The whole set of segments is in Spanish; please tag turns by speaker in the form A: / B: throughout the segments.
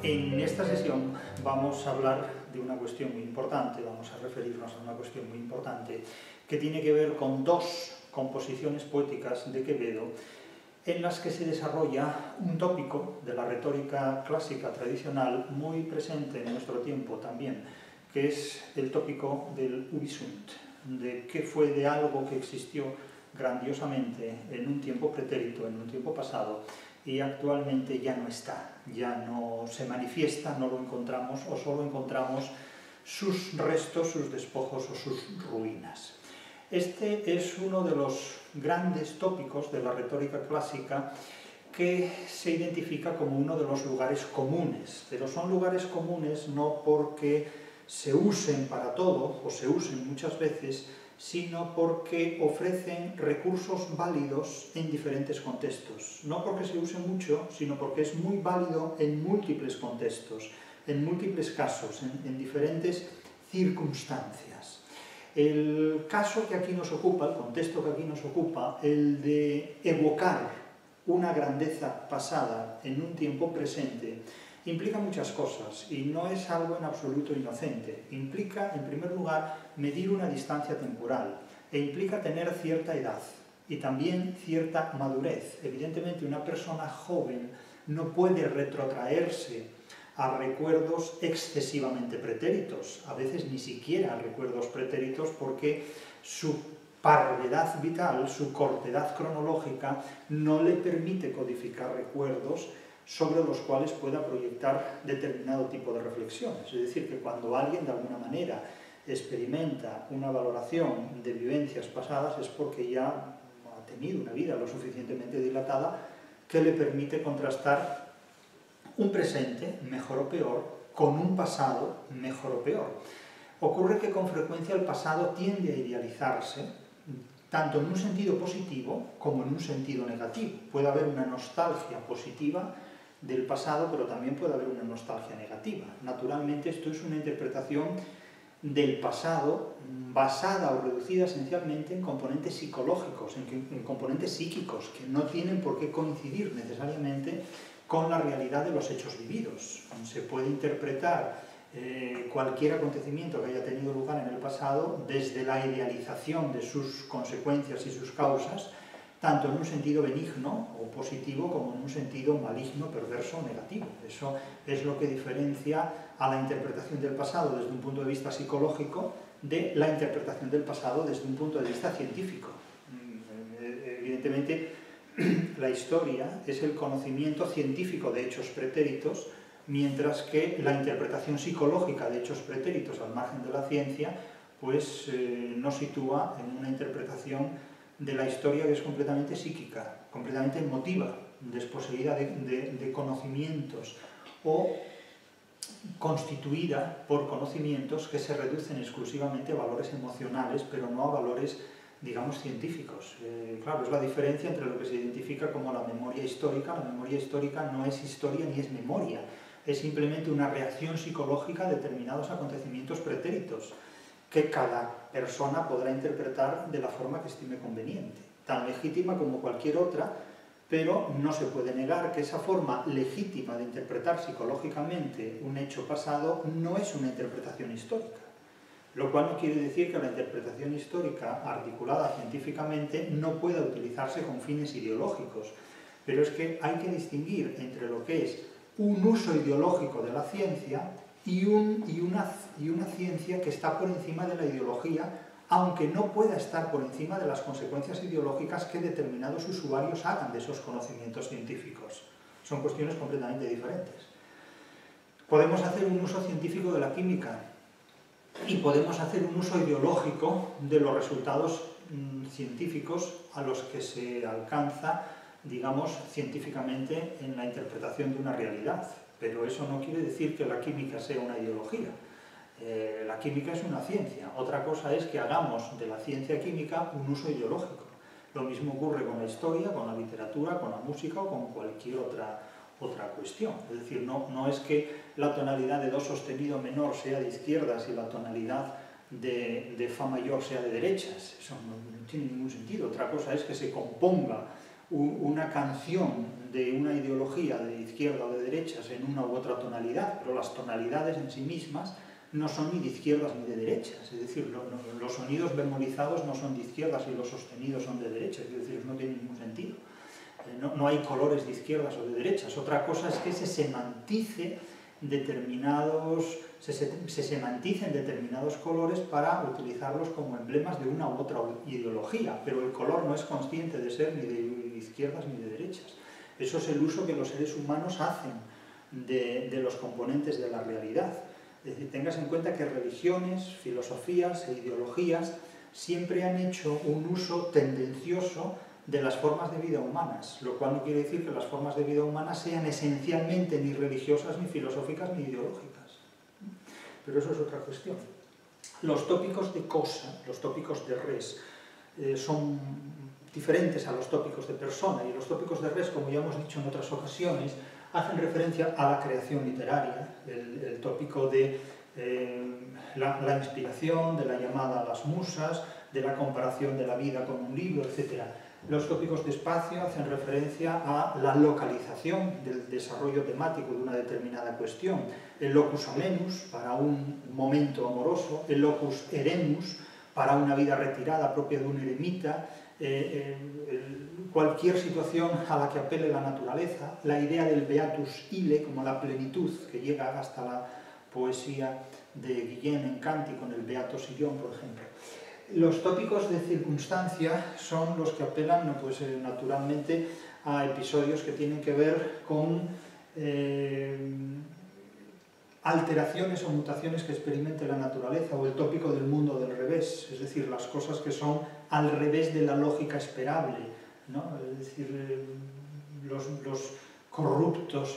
A: En esta sesión vamos a hablar de una cuestión muy importante, vamos a referirnos a una cuestión muy importante que tiene que ver con dos composiciones poéticas de Quevedo en las que se desarrolla un tópico de la retórica clásica tradicional muy presente en nuestro tiempo también, que es el tópico del ubi sunt, de qué fue de algo que existió grandiosamente en un tiempo pretérito, en un tiempo pasado, y actualmente ya no está, ya no se manifiesta, no lo encontramos o solo encontramos sus restos, sus despojos o sus ruinas. Este es uno de los grandes tópicos de la retórica clásica que se identifica como uno de los lugares comunes, pero son lugares comunes no porque se usen para todo o se usen muchas veces, sino porque ofrecen recursos válidos en diferentes contextos. No porque se use mucho, sino porque es muy válido en múltiples contextos, en múltiples casos, en diferentes circunstancias. El caso que aquí nos ocupa, el contexto que aquí nos ocupa, el de evocar una grandeza pasada en un tiempo presente, implica muchas cosas y no es algo en absoluto inocente. Implica, en primer lugar, medir una distancia temporal e implica tener cierta edad y también cierta madurez. Evidentemente, una persona joven no puede retrotraerse a recuerdos excesivamente pretéritos, a veces ni siquiera a recuerdos pretéritos, porque su parvedad vital, su cortedad cronológica, no le permite codificar recuerdos sobre los cuales pueda proyectar determinado tipo de reflexiones. Es decir, que cuando alguien de alguna manera experimenta una valoración de vivencias pasadas es porque ya ha tenido una vida lo suficientemente dilatada que le permite contrastar un presente, mejor o peor, con un pasado, mejor o peor. Ocurre que con frecuencia el pasado tiende a idealizarse, tanto en un sentido positivo como en un sentido negativo. Puede haber una nostalgia positiva del pasado, pero también puede haber una nostalgia negativa. Naturalmente, esto es una interpretación del pasado basada o reducida esencialmente en componentes psicológicos, en componentes psíquicos, que no tienen por qué coincidir necesariamente con la realidad de los hechos vividos. Se puede interpretar cualquier acontecimiento que haya tenido lugar en el pasado desde la idealización de sus consecuencias y sus causas, tanto en un sentido benigno o positivo como en un sentido maligno, perverso o negativo. Eso es lo que diferencia a la interpretación del pasado desde un punto de vista psicológico de la interpretación del pasado desde un punto de vista científico. Evidentemente, la historia es el conocimiento científico de hechos pretéritos, mientras que la interpretación psicológica de hechos pretéritos al margen de la ciencia pues nos sitúa en una interpretación de la historia que es completamente psíquica, completamente emotiva, desposeída de conocimientos o constituida por conocimientos que se reducen exclusivamente a valores emocionales, pero no a valores, digamos, científicos. Claro, es la diferencia entre lo que se identifica como la memoria histórica. La memoria histórica no es historia ni es memoria, es simplemente una reacción psicológica a determinados acontecimientos pretéritos, que cada persona podrá interpretar de la forma que estime conveniente, tan legítima como cualquier otra, pero no se puede negar que esa forma legítima de interpretar psicológicamente un hecho pasado no es una interpretación histórica, lo cual no quiere decir que la interpretación histórica articulada científicamente no pueda utilizarse con fines ideológicos, pero es que hay que distinguir entre lo que es un uso ideológico de la ciencia y una ciencia que está por encima de la ideología, aunque no pueda estar por encima de las consecuencias ideológicas que determinados usuarios hagan de esos conocimientos científicos. Son cuestiones completamente diferentes. Podemos hacer un uso científico de la química y podemos hacer un uso ideológico de los resultados científicos a los que se alcanza, digamos, científicamente en la interpretación de una realidad. Pero eso no quiere decir que la química sea una ideología. La química es una ciencia. Otra cosa es que hagamos de la ciencia química un uso ideológico. Lo mismo ocurre con la historia, con la literatura, con la música o con cualquier otra cuestión. Es decir, no es que la tonalidad de do sostenido menor sea de izquierdas y la tonalidad de fa mayor sea de derechas. Eso no tiene ningún sentido. Otra cosa es que se componga una canción de una ideología de izquierda o de derechas en una u otra tonalidad, pero las tonalidades en sí mismas no son ni de izquierdas ni de derechas, es decir, los sonidos bemolizados no son de izquierdas y los sostenidos son de derechas, es decir, no tiene ningún sentido. No hay colores de izquierdas o de derechas. Otra cosa es que se semanticen determinados colores para utilizarlos como emblemas de una u otra ideología, pero el color no es consciente de ser ni de izquierdas ni de derechas. Eso es el uso que los seres humanos hacen de los componentes de la realidad. Es decir, tengas en cuenta que religiones, filosofías e ideologías siempre han hecho un uso tendencioso de las formas de vida humanas, lo cual no quiere decir que las formas de vida humanas sean esencialmente ni religiosas, ni filosóficas, ni ideológicas. Pero eso es otra cuestión. Los tópicos de cosa, los tópicos de res, son diferentes a los tópicos de persona, y los tópicos de res, como ya hemos dicho en otras ocasiones, hacen referencia a la creación literaria, el tópico de la inspiración, de la llamada a las musas, de la comparación de la vida con un libro, etc. Los tópicos de espacio hacen referencia a la localización del desarrollo temático de una determinada cuestión. El locus amenus, para un momento amoroso, el locus eremus, para una vida retirada propia de un eremita, cualquier situación a la que apele la naturaleza, la idea del beatus ille como la plenitud, que llega hasta la poesía de Guillén en Canti con el Beato Sillón, por ejemplo. Los tópicos de circunstancia son los que apelan, pues, naturalmente a episodios que tienen que ver con alteraciones o mutaciones que experimente la naturaleza, o el tópico del mundo del revés, es decir, las cosas que son al revés de la lógica esperable, ¿no? Es decir, los corruptos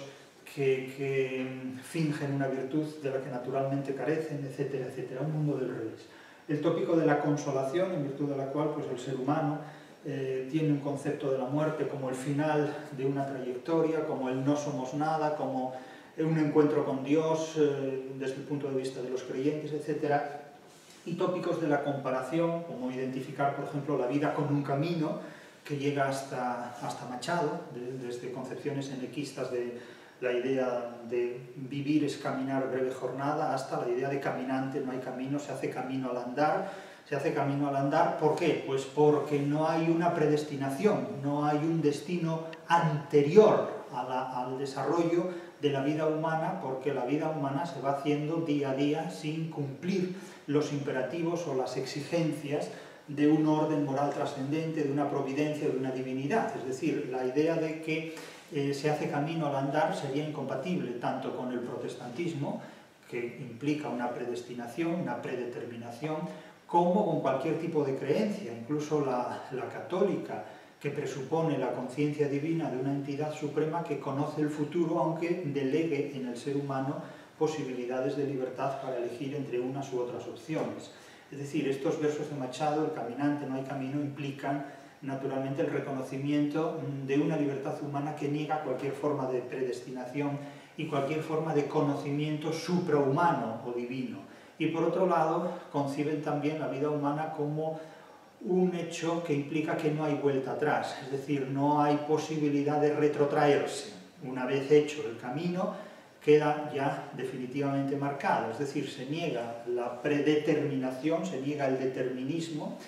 A: que fingen una virtud de la que naturalmente carecen, etcétera, etcétera, un mundo del revés. El tópico de la consolación, en virtud de la cual, pues, el ser humano tiene un concepto de la muerte como el final de una trayectoria, como el no somos nada, como un encuentro con Dios desde el punto de vista de los creyentes, etc. Y tópicos de la comparación, como identificar, por ejemplo, la vida con un camino que llega hasta Machado, desde concepciones enequistas de la idea de vivir es caminar breve jornada, hasta la idea de caminante, no hay camino, se hace camino al andar. Se hace camino al andar, ¿por qué? Pues porque no hay una predestinación, no hay un destino anterior al desarrollo de la vida humana, porque la vida humana se va haciendo día a día sin cumplir los imperativos o las exigencias de un orden moral trascendente, de una providencia, de una divinidad. Es decir, la idea de que se hace camino al andar sería incompatible tanto con el protestantismo, que implica una predestinación, una predeterminación, como con cualquier tipo de creencia, incluso la católica, que presupone la conciencia divina de una entidad suprema que conoce el futuro, aunque delegue en el ser humano posibilidades de libertad para elegir entre unas u otras opciones. Es decir, estos versos de Machado, el caminante, no hay camino, implican naturalmente el reconocimiento de una libertad humana que niega cualquier forma de predestinación y cualquier forma de conocimiento suprahumano o divino. Y por otro lado, conciben también la vida humana como un hecho que implica que no hay vuelta atrás, es decir, no hay posibilidad de retrotraerse. Una vez hecho el camino, queda ya definitivamente marcado, es decir, se niega la predeterminación, se niega el determinismo,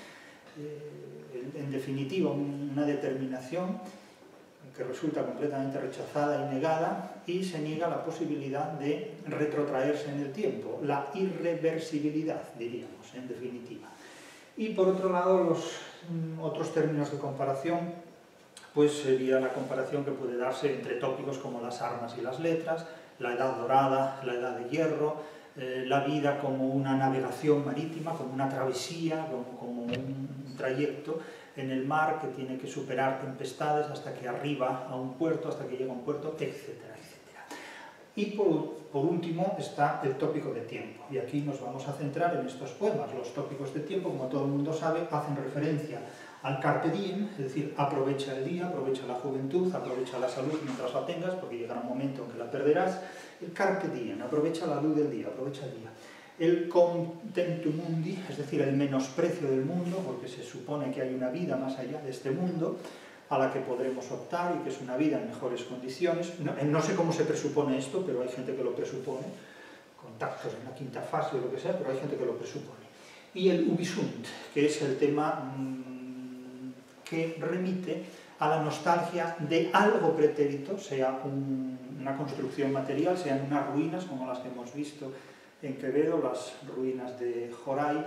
A: en definitiva una determinación que resulta completamente rechazada y negada, y se niega la posibilidad de retrotraerse en el tiempo, la irreversibilidad, diríamos, en definitiva. Y por otro lado, los otros términos de comparación, pues sería la comparación que puede darse entre tópicos como las armas y las letras, la edad dorada, la edad de hierro, la vida como una navegación marítima, como una travesía, como un trayecto en el mar que tiene que superar tempestades hasta que arriba a un puerto, hasta que llega a un puerto, etcétera, etcétera. Y por último está el tópico de tiempo, y aquí nos vamos a centrar en estos poemas. Los tópicos de tiempo, como todo el mundo sabe, hacen referencia al carpe diem, es decir, aprovecha el día, aprovecha la juventud, aprovecha la salud mientras la tengas, porque llegará un momento en que la perderás. El carpe diem, aprovecha la luz del día, aprovecha el día. El contemptu mundi, es decir, el menosprecio del mundo, porque se supone que hay una vida más allá de este mundo, a la que podremos optar y que es una vida en mejores condiciones. No sé cómo se presupone esto, pero hay gente que lo presupone, contactos en la quinta fase o lo que sea, pero hay gente que lo presupone. Y el Ubisunt, que es el tema que remite a la nostalgia de algo pretérito, sea una construcción material, sean unas ruinas como las que hemos visto en Quevedo, las ruinas de Joray,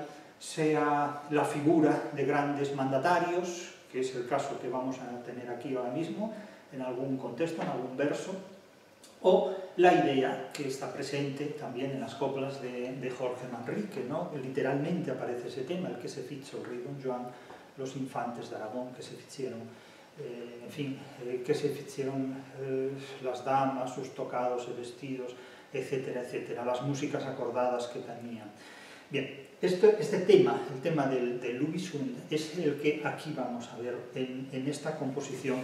A: sea la figura de grandes mandatarios, que es el caso que vamos a tener aquí ahora mismo, en algún contexto, en algún verso, o la idea que está presente también en las coplas de Jorge Manrique, ¿no? Literalmente aparece ese tema, el que se fichó el rey Don Joan, los infantes de Aragón que se ficharon, en fin, que se ficharon las damas, sus tocados y vestidos, etcétera, etcétera, las músicas acordadas que tenían. Bien, este tema, el tema del Ubisunt, es el que aquí vamos a ver en esta composición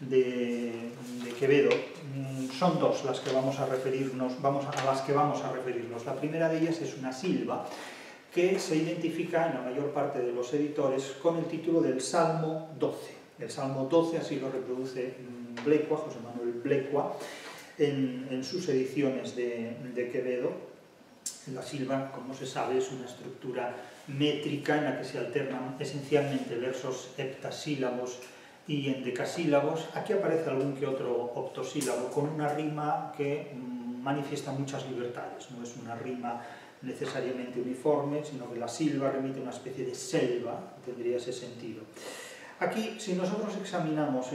A: de Quevedo. Son dos las que vamos a referirnos, a las que vamos a referirnos. La primera de ellas es una silva que se identifica en la mayor parte de los editores con el título del Salmo 12. El Salmo 12 así lo reproduce Blecua, José Manuel Blecua, en sus ediciones de Quevedo. La silva, como se sabe, es una estructura métrica en la que se alternan esencialmente versos heptasílabos y endecasílabos. Aquí aparece algún que otro octosílabo con una rima que manifiesta muchas libertades. No es una rima necesariamente uniforme, sino que la silva remite a una especie de selva, tendría ese sentido. Aquí, si nosotros examinamos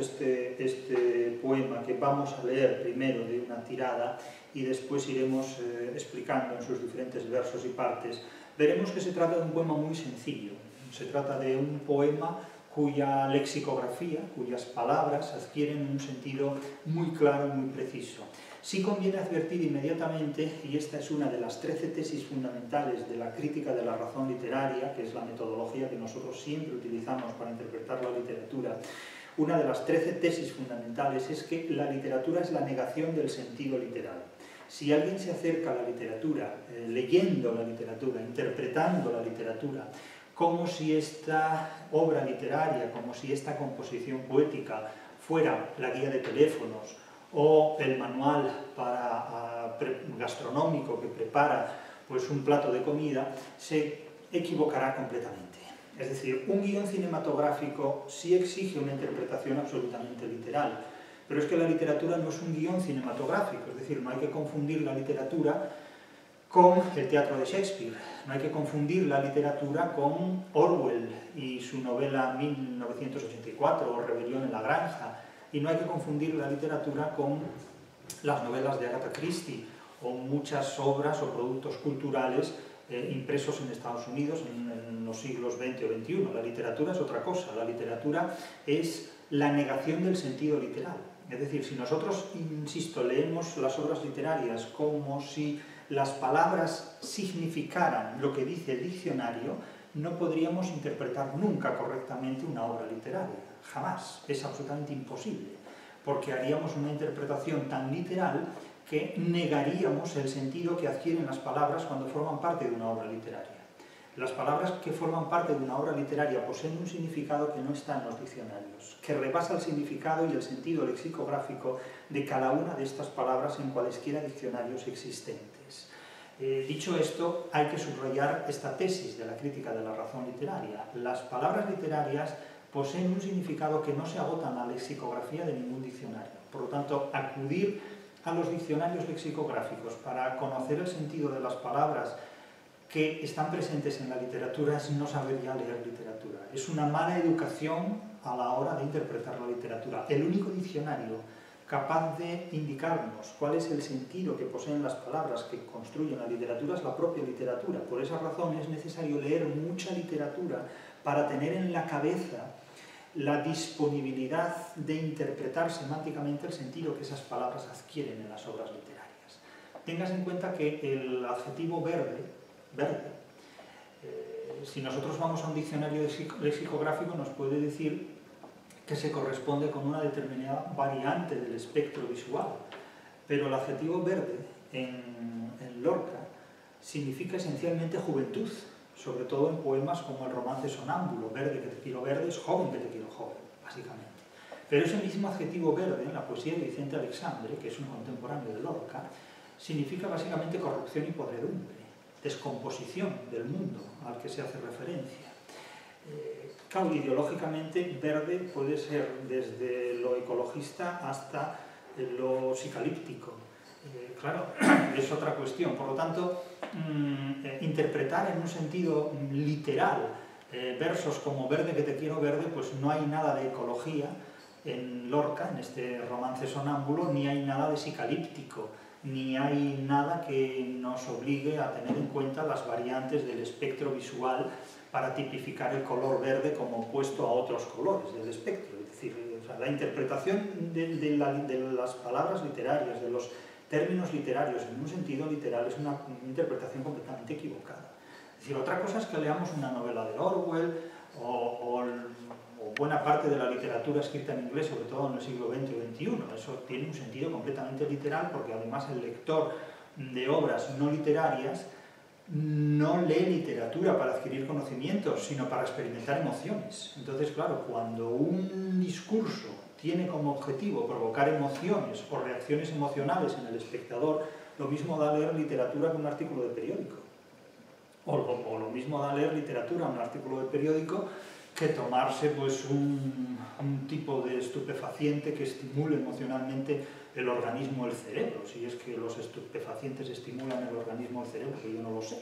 A: este poema que vamos a leer primero de una tirada y después iremos explicando en sus diferentes versos y partes, veremos que se trata de un poema muy sencillo. Se trata de un poema cuya lexicografía, cuyas palabras adquieren un sentido muy claro y muy preciso. Sí conviene advertir inmediatamente, y esta es una de las 13 tesis fundamentales de la crítica de la razón literaria, que es la metodología que nosotros siempre utilizamos para interpretar la literatura, una de las 13 tesis fundamentales es que la literatura es la negación del sentido literal. Si alguien se acerca a la literatura, leyendo la literatura, interpretando la literatura, como si esta obra literaria, como si esta composición poética fuera la guía de teléfonos o el manual gastronómico que prepara pues, un plato de comida, se equivocará completamente. Es decir, un guión cinematográfico sí exige una interpretación absolutamente literal, pero es que la literatura no es un guión cinematográfico, es decir, no hay que confundir la literatura con el teatro de Shakespeare, no hay que confundir la literatura con Orwell y su novela 1984 o Rebelión en la Granja, y no hay que confundir la literatura con las novelas de Agatha Christie o muchas obras o productos culturales impresos en Estados Unidos en los siglos XX o XXI. La literatura es otra cosa, la literatura es la negación del sentido literal. Es decir, si nosotros, insisto, leemos las obras literarias como si las palabras significaran lo que dice el diccionario, no podríamos interpretar nunca correctamente una obra literaria, jamás, es absolutamente imposible, porque haríamos una interpretación tan literal que negaríamos el sentido que adquieren las palabras cuando forman parte de una obra literaria. Las palabras que forman parte de una obra literaria poseen un significado que no está en los diccionarios, que rebasa el significado y el sentido lexicográfico de cada una de estas palabras en cualesquiera diccionarios existentes. Dicho esto, hay que subrayar esta tesis de la crítica de la razón literaria. Las palabras literarias poseen un significado que no se agota en la lexicografía de ningún diccionario. Por lo tanto, acudir a los diccionarios lexicográficos para conocer el sentido de las palabras que están presentes en la literatura es no saber ya leer literatura. Es una mala educación a la hora de interpretar la literatura. El único diccionario capaz de indicarnos cuál es el sentido que poseen las palabras que construyen la literatura es la propia literatura. Por esa razón es necesario leer mucha literatura para tener en la cabeza la disponibilidad de interpretar semánticamente el sentido que esas palabras adquieren en las obras literarias. Tengas en cuenta que el adjetivo verde, si nosotros vamos a un diccionario lexicográfico nos puede decir que se corresponde con una determinada variante del espectro visual, pero el adjetivo verde en Lorca significa esencialmente juventud, sobre todo en poemas como el romance sonámbulo. Verde que te quiero verde es joven que te quiero joven, básicamente. Pero ese mismo adjetivo verde en la poesía de Vicente Aleixandre, que es un contemporáneo de Lorca, significa básicamente corrupción y podredumbre, descomposición del mundo al que se hace referencia. Claro, ideológicamente verde puede ser desde lo ecologista hasta lo psicalíptico. Claro, es otra cuestión. Por lo tanto, interpretar en un sentido literal versos como verde que te quiero verde, pues no hay nada de ecología en Lorca, en este romance sonámbulo, ni hay nada de psicalíptico, ni hay nada que nos obligue a tener en cuenta las variantes del espectro visual para tipificar el color verde como opuesto a otros colores del espectro. Es decir, o sea, la interpretación de las palabras literarias, de los términos literarios en un sentido literal es una interpretación completamente equivocada. Es decir, otra cosa es que leamos una novela de Orwell o buena parte de la literatura escrita en inglés, sobre todo en el siglo XX o XXI. Eso tiene un sentido completamente literal porque además el lector de obras no literarias no lee literatura para adquirir conocimientos, sino para experimentar emociones. Entonces, claro, cuando un discurso tiene como objetivo provocar emociones o reacciones emocionales en el espectador, lo mismo da leer literatura que un artículo de periódico. O lo mismo da leer literatura, un artículo de periódico, que tomarse pues, un tipo de estupefaciente que estimule emocionalmente el organismo, el cerebro. Si es que los estupefacientes estimulan el organismo, el cerebro, que yo no lo sé.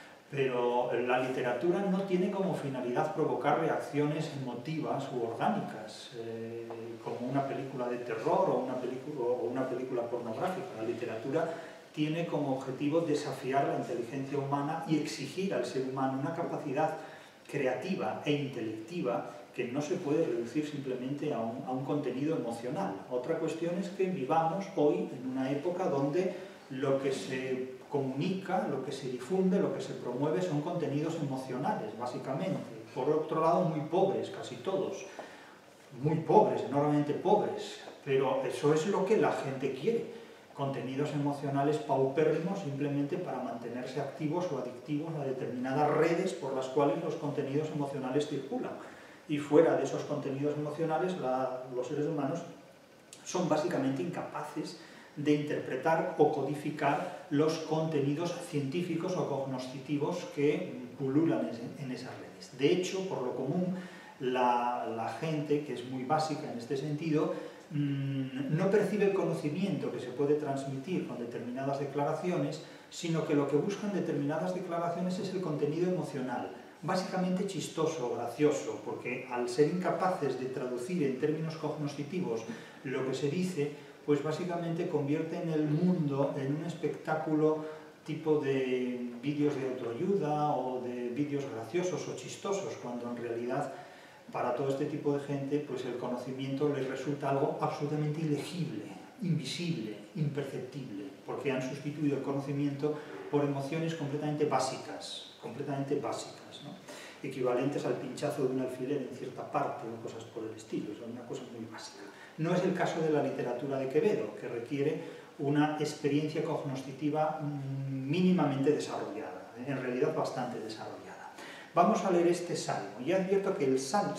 A: Pero la literatura no tiene como finalidad provocar reacciones emotivas u orgánicas, como una película de terror o una película pornográfica. La literatura tiene como objetivo desafiar la inteligencia humana y exigir al ser humano una capacidad creativa e intelectiva que no se puede reducir simplemente a un contenido emocional. Otra cuestión es que vivamos hoy en una época donde lo que se comunica, lo que se difunde, lo que se promueve son contenidos emocionales, básicamente. Por otro lado, muy pobres, casi todos. Muy pobres, enormemente pobres. Pero eso es lo que la gente quiere. Contenidos emocionales paupérrimos simplemente para mantenerse activos o adictivos a determinadas redes por las cuales los contenidos emocionales circulan. Y fuera de esos contenidos emocionales, los seres humanos son básicamente incapaces de interpretar o codificar los contenidos científicos o cognoscitivos que pululan en esas redes. De hecho, por lo común, la gente, que es muy básica en este sentido, no percibe el conocimiento que se puede transmitir con determinadas declaraciones, sino que lo que buscan determinadas declaraciones es el contenido emocional, básicamente chistoso, gracioso, porque al ser incapaces de traducir en términos cognoscitivos lo que se dice, pues básicamente convierte en el mundo en un espectáculo tipo de vídeos de autoayuda o de vídeos graciosos o chistosos, cuando en realidad para todo este tipo de gente pues el conocimiento les resulta algo absolutamente ilegible, invisible, imperceptible, porque han sustituido el conocimiento por emociones completamente básicas, ¿no? Equivalentes al pinchazo de un alfiler en cierta parte o cosas por el estilo, es una cosa muy básica. No es el caso de la literatura de Quevedo, que requiere una experiencia cognoscitiva mínimamente desarrollada, en realidad bastante desarrollada. Vamos a leer este salmo. Ya advierto que un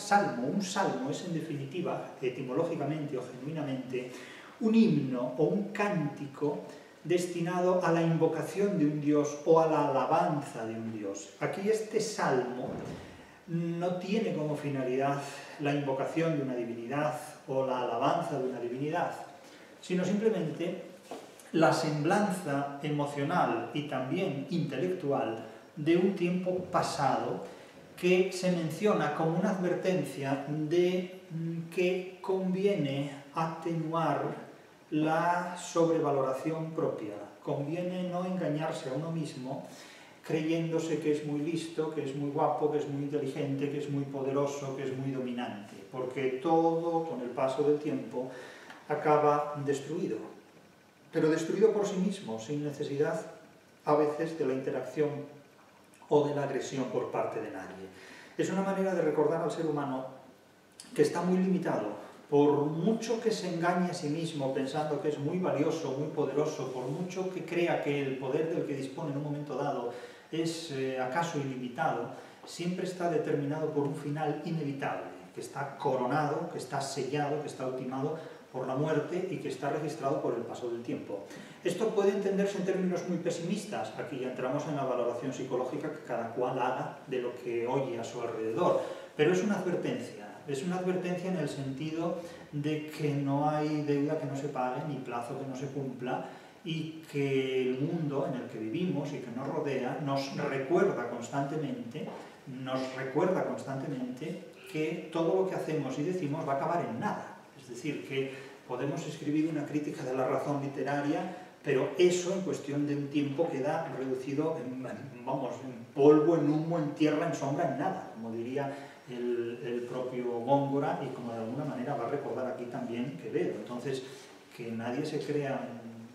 A: salmo es en definitiva, etimológicamente o genuinamente, un himno o un cántico destinado a la invocación de un dios o a la alabanza de un dios. Aquí este salmo no tiene como finalidad la invocación de una divinidad o la alabanza de una divinidad, sino simplemente la semblanza emocional y también intelectual de un tiempo pasado que se menciona como una advertencia de que conviene atenuar la sobrevaloración propia. Conviene no engañarse a uno mismo creyéndose que es muy listo, que es muy guapo, que es muy inteligente, que es muy poderoso, que es muy dominante, porque todo, con el paso del tiempo, acaba destruido. Pero destruido por sí mismo, sin necesidad a veces de la interacción o de la agresión por parte de nadie. Es una manera de recordar al ser humano que está muy limitado. Por mucho que se engañe a sí mismo pensando que es muy valioso, muy poderoso, por mucho que crea que el poder del que dispone en un momento dado es acaso ilimitado, siempre está determinado por un final inevitable. que está coronado, que está sellado, que está ultimado por la muerte y que está registrado por el paso del tiempo. Esto puede entenderse en términos muy pesimistas. Aquí ya entramos en la valoración psicológica que cada cual haga de lo que oye a su alrededor, pero es una advertencia. Es una advertencia en el sentido de que no hay deuda que no se pague, ni plazo que no se cumpla, y que el mundo en el que vivimos y que nos rodea nos recuerda constantemente que todo lo que hacemos y decimos va a acabar en nada. Es decir, que podemos escribir una crítica de la razón literaria, pero eso en cuestión de un tiempo queda reducido en polvo, en humo, en tierra, en sombra, en nada, como diría el propio Góngora, y como de alguna manera va a recordar aquí también Quevedo. Entonces, que nadie se crea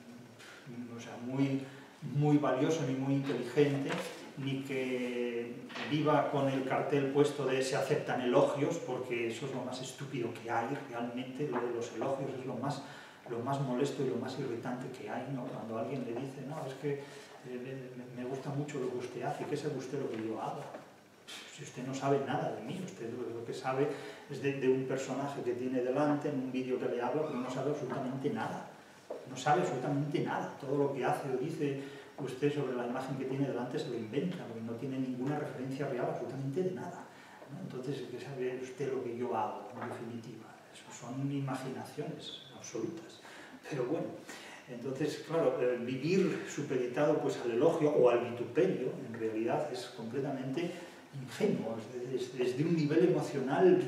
A: muy valioso ni muy inteligente, ni que viva con el cartel puesto de se aceptan elogios, porque eso es lo más estúpido que hay realmente. Lo de los elogios es lo más molesto y lo más irritante que hay, ¿no? Cuando alguien le dice, no, es que me gusta mucho lo que usted hace, ¿qué sabe usted lo que yo hago? Si usted no sabe nada de mí, usted lo que sabe es de un personaje que tiene delante en un vídeo que le habla, pero no sabe absolutamente nada. No sabe absolutamente nada. Todo lo que hace o dice usted sobre la imagen que tiene delante se lo inventa, porque no tiene ninguna referencia real absolutamente de nada, ¿no? Entonces, ¿qué sabe usted lo que yo hago, en definitiva? Eso son imaginaciones absolutas. Pero bueno, entonces, claro, vivir supeditado pues, al elogio o al vituperio, en realidad es completamente ingenuo, desde un nivel emocional,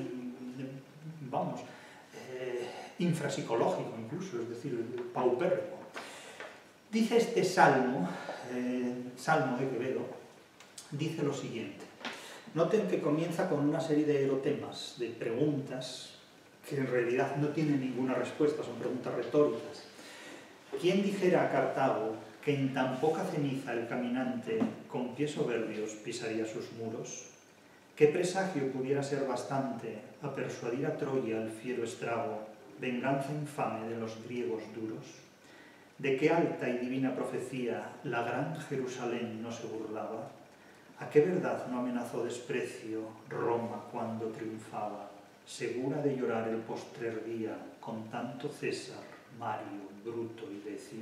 A: infrapsicológico incluso, es decir, paupérrimo. Dice este salmo, Salmo de Quevedo, dice lo siguiente. Noten que comienza con una serie de erotemas, de preguntas que en realidad no tienen ninguna respuesta, son preguntas retóricas. ¿Quién dijera a Cartago que en tan poca ceniza el caminante con pies soberbios pisaría sus muros? ¿Qué presagio pudiera ser bastante a persuadir a Troya el fiero estrago, venganza infame de los griegos duros? ¿De qué alta y divina profecía la gran Jerusalén no se burlaba? ¿A qué verdad no amenazó desprecio Roma cuando triunfaba, segura de llorar el postrer día con tanto César, Mario, Bruto y Decio?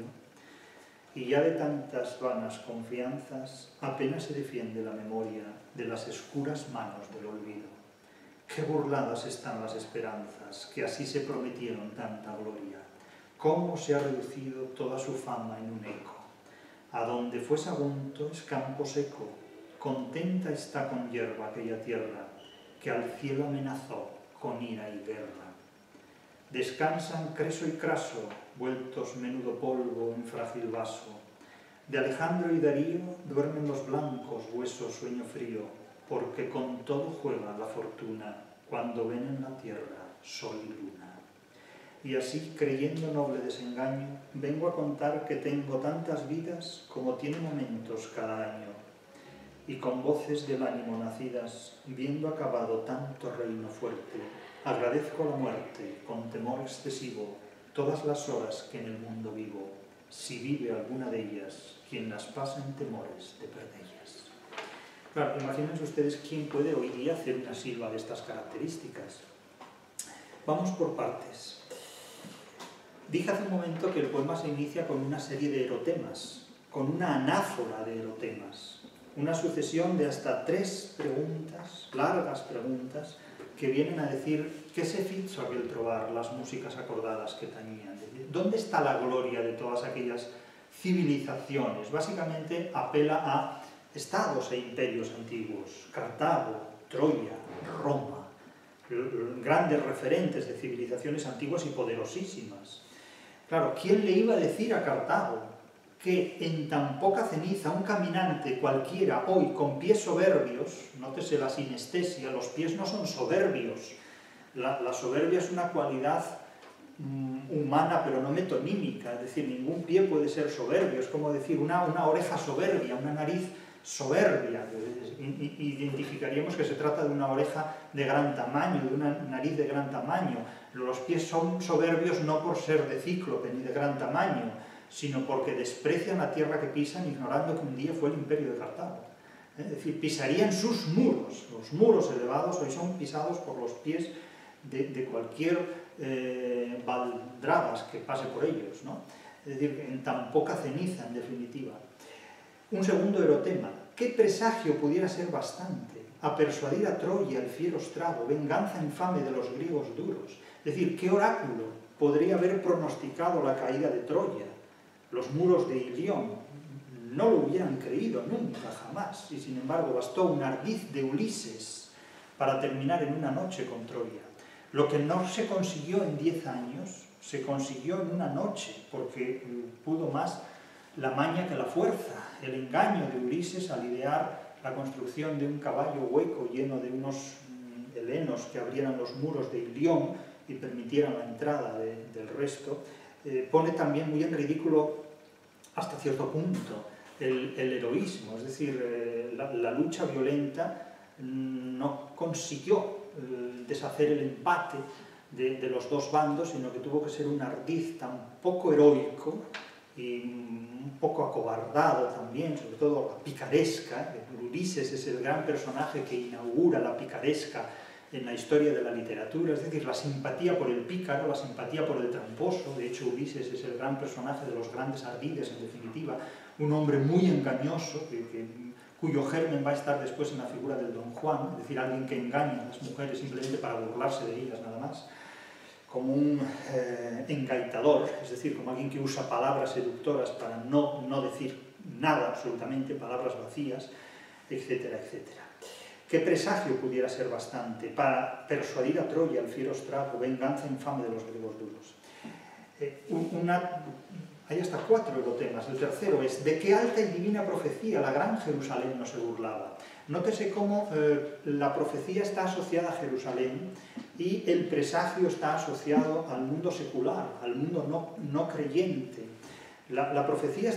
A: Y ya de tantas vanas confianzas apenas se defiende la memoria de las escuras manos del olvido. Qué burladas están las esperanzas que así se prometieron tanta gloria. Cómo se ha reducido toda su fama en un eco. A donde fue Sagunto es campo seco, contenta está con hierba aquella tierra que al cielo amenazó con ira y guerra. Descansan Creso y Craso, vueltos menudo polvo en frágil vaso. De Alejandro y Darío duermen los blancos huesos sueño frío, porque con todo juega la fortuna cuando ven en la tierra sol y luna. Y así, creyendo noble desengaño, vengo a contar que tengo tantas vidas como tiene momentos cada año. Y con voces del ánimo nacidas, viendo acabado tanto reino fuerte, agradezco la muerte con temor excesivo todas las horas que en el mundo vivo, si vive alguna de ellas, quien las pasa en temores de perdellas. Claro, imagínense ustedes quién puede hoy día hacer una silva de estas características. Vamos por partes. Dije hace un momento que el poema se inicia con una serie de erotemas, con una anáfora de erotemas, una sucesión de hasta 3 preguntas, largas preguntas, que vienen a decir qué se fizo aquel trobar, las músicas acordadas que tañían. ¿Dónde está la gloria de todas aquellas civilizaciones? Básicamente apela a estados e imperios antiguos, Cartago, Troya, Roma, grandes referentes de civilizaciones antiguas y poderosísimas. Claro, ¿quién le iba a decir a Cartago que en tan poca ceniza un caminante cualquiera hoy con pies soberbios, nótese la sinestesia, los pies no son soberbios, la soberbia es una cualidad humana pero no metonímica, es decir, ningún pie puede ser soberbio, es como decir una oreja soberbia, una nariz soberbia, identificaríamos que se trata de una oreja de gran tamaño, de una nariz de gran tamaño. Los pies son soberbios no por ser de cíclope ni de gran tamaño, sino porque desprecian la tierra que pisan ignorando que un día fue el imperio de Cartago. Es decir, pisarían sus muros. Los muros elevados hoy son pisados por los pies de cualquier baldradas que pase por ellos, ¿no? Es decir, en tan poca ceniza, en definitiva. Un segundo erotema. ¿Qué presagio pudiera ser bastante a persuadir a Troya el fiero Strago, venganza infame de los griegos duros? Es decir, ¿qué oráculo podría haber pronosticado la caída de Troya? Los muros de Ilión no lo hubieran creído nunca, jamás, y sin embargo bastó un ardid de Ulises para terminar en una noche con Troya. Lo que no se consiguió en 10 años, se consiguió en una noche, porque pudo más la maña que la fuerza, el engaño de Ulises al idear la construcción de un caballo hueco lleno de unos helenos que abrieran los muros de Ilión y permitieran la entrada del resto, pone también muy en ridículo, hasta cierto punto, el heroísmo, es decir, la lucha violenta no consiguió deshacer el empate de los dos bandos, sino que tuvo que ser un ardid tan poco heroico y un poco acobardado también, sobre todo la picaresca. Ulises es el gran personaje que inaugura la picaresca en la historia de la literatura, es decir, la simpatía por el pícaro, la simpatía por el tramposo. De hecho, Ulises es el gran personaje de los grandes ardides, en definitiva, un hombre muy engañoso, cuyo germen va a estar después en la figura del Don Juan, es decir, alguien que engaña a las mujeres simplemente para burlarse de ellas nada más, como un engaitador, es decir, como alguien que usa palabras seductoras para no decir nada absolutamente, palabras vacías, etcétera, etcétera. ¿Qué presagio pudiera ser bastante para persuadir a Troya el fiero Strago, venganza infame de los griegos duros? Hay hasta 4 erotemas. El tercero es: ¿de qué alta y divina profecía la gran Jerusalén no se burlaba? Nótese cómo la profecía está asociada a Jerusalén y el presagio está asociado al mundo secular, al mundo no creyente. La profecía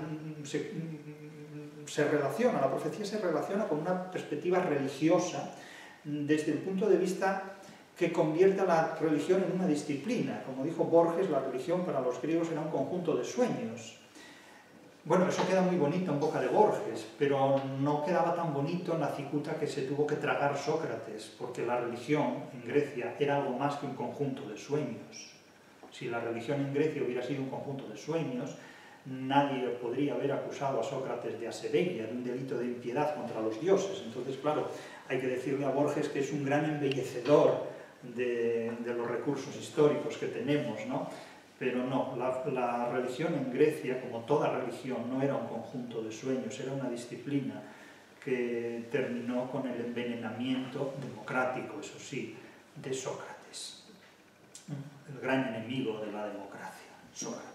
A: se relaciona con una perspectiva religiosa desde el punto de vista que convierte a la religión en una disciplina. Como dijo Borges, la religión para los griegos era un conjunto de sueños. Bueno, eso queda muy bonito en boca de Borges, pero no quedaba tan bonito en la cicuta que se tuvo que tragar Sócrates, porque la religión en Grecia era algo más que un conjunto de sueños. Si la religión en Grecia hubiera sido un conjunto de sueños, nadie podría haber acusado a Sócrates de asebegia, de un delito de impiedad contra los dioses. Entonces, claro, hay que decirle a Borges que es un gran embellecedor de los recursos históricos que tenemos, ¿no? Pero no, la religión en Grecia, como toda religión, no era un conjunto de sueños, era una disciplina que terminó con el envenenamiento democrático, eso sí, de Sócrates, el gran enemigo de la democracia, Sócrates.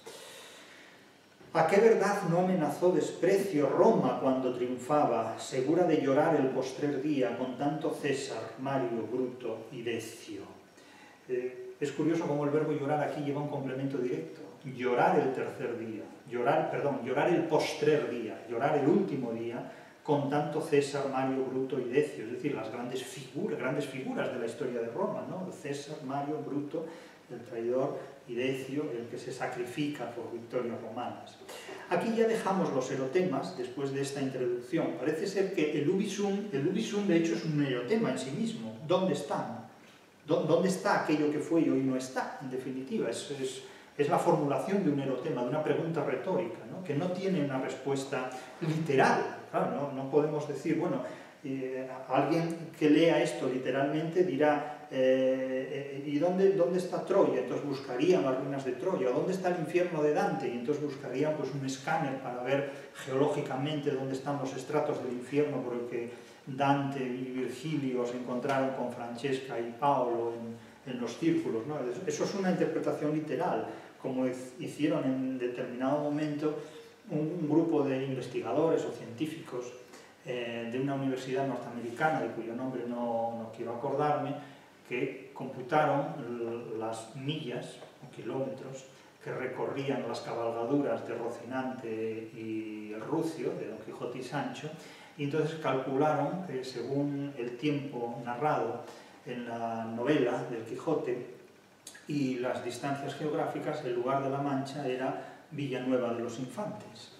A: ¿A qué verdad no amenazó desprecio Roma cuando triunfaba, segura de llorar el postrer día con tanto César, Mario, Bruto y Decio? Es curioso cómo el verbo llorar aquí lleva un complemento directo. Llorar el tercer día, llorar el postrer día, llorar el último día con tanto César, Mario, Bruto y Decio, es decir, las grandes figuras de la historia de Roma, ¿no? César, Mario, Bruto, el traidor, y Decio, el que se sacrifica por victorias romanas. Aquí ya dejamos los erotemas después de esta introducción. Parece ser que el ubisum de hecho es un erotema en sí mismo. ¿Dónde están? ¿Dónde está aquello que fue y hoy no está? En definitiva, es la formulación de un erotema, de una pregunta retórica, ¿no? Que no tiene una respuesta literal. Claro, no podemos decir, bueno, alguien que lea esto literalmente dirá, ¿y dónde está Troya? Entonces buscarían las ruinas de Troya. ¿O dónde está el infierno de Dante? Y entonces buscarían pues, un escáner para ver geológicamente dónde están los estratos del infierno por el que Dante y Virgilio se encontraron con Francesca y Paolo en los círculos, ¿no? Eso es una interpretación literal, como hicieron en determinado momento un grupo de investigadores o científicos de una universidad norteamericana, de cuyo nombre no quiero acordarme, que computaron las millas o kilómetros que recorrían las cabalgaduras de Rocinante y el Rucio, de Don Quijote y Sancho, y entonces calcularon que según el tiempo narrado en la novela del Quijote y las distancias geográficas, el lugar de la Mancha era Villanueva de los Infantes.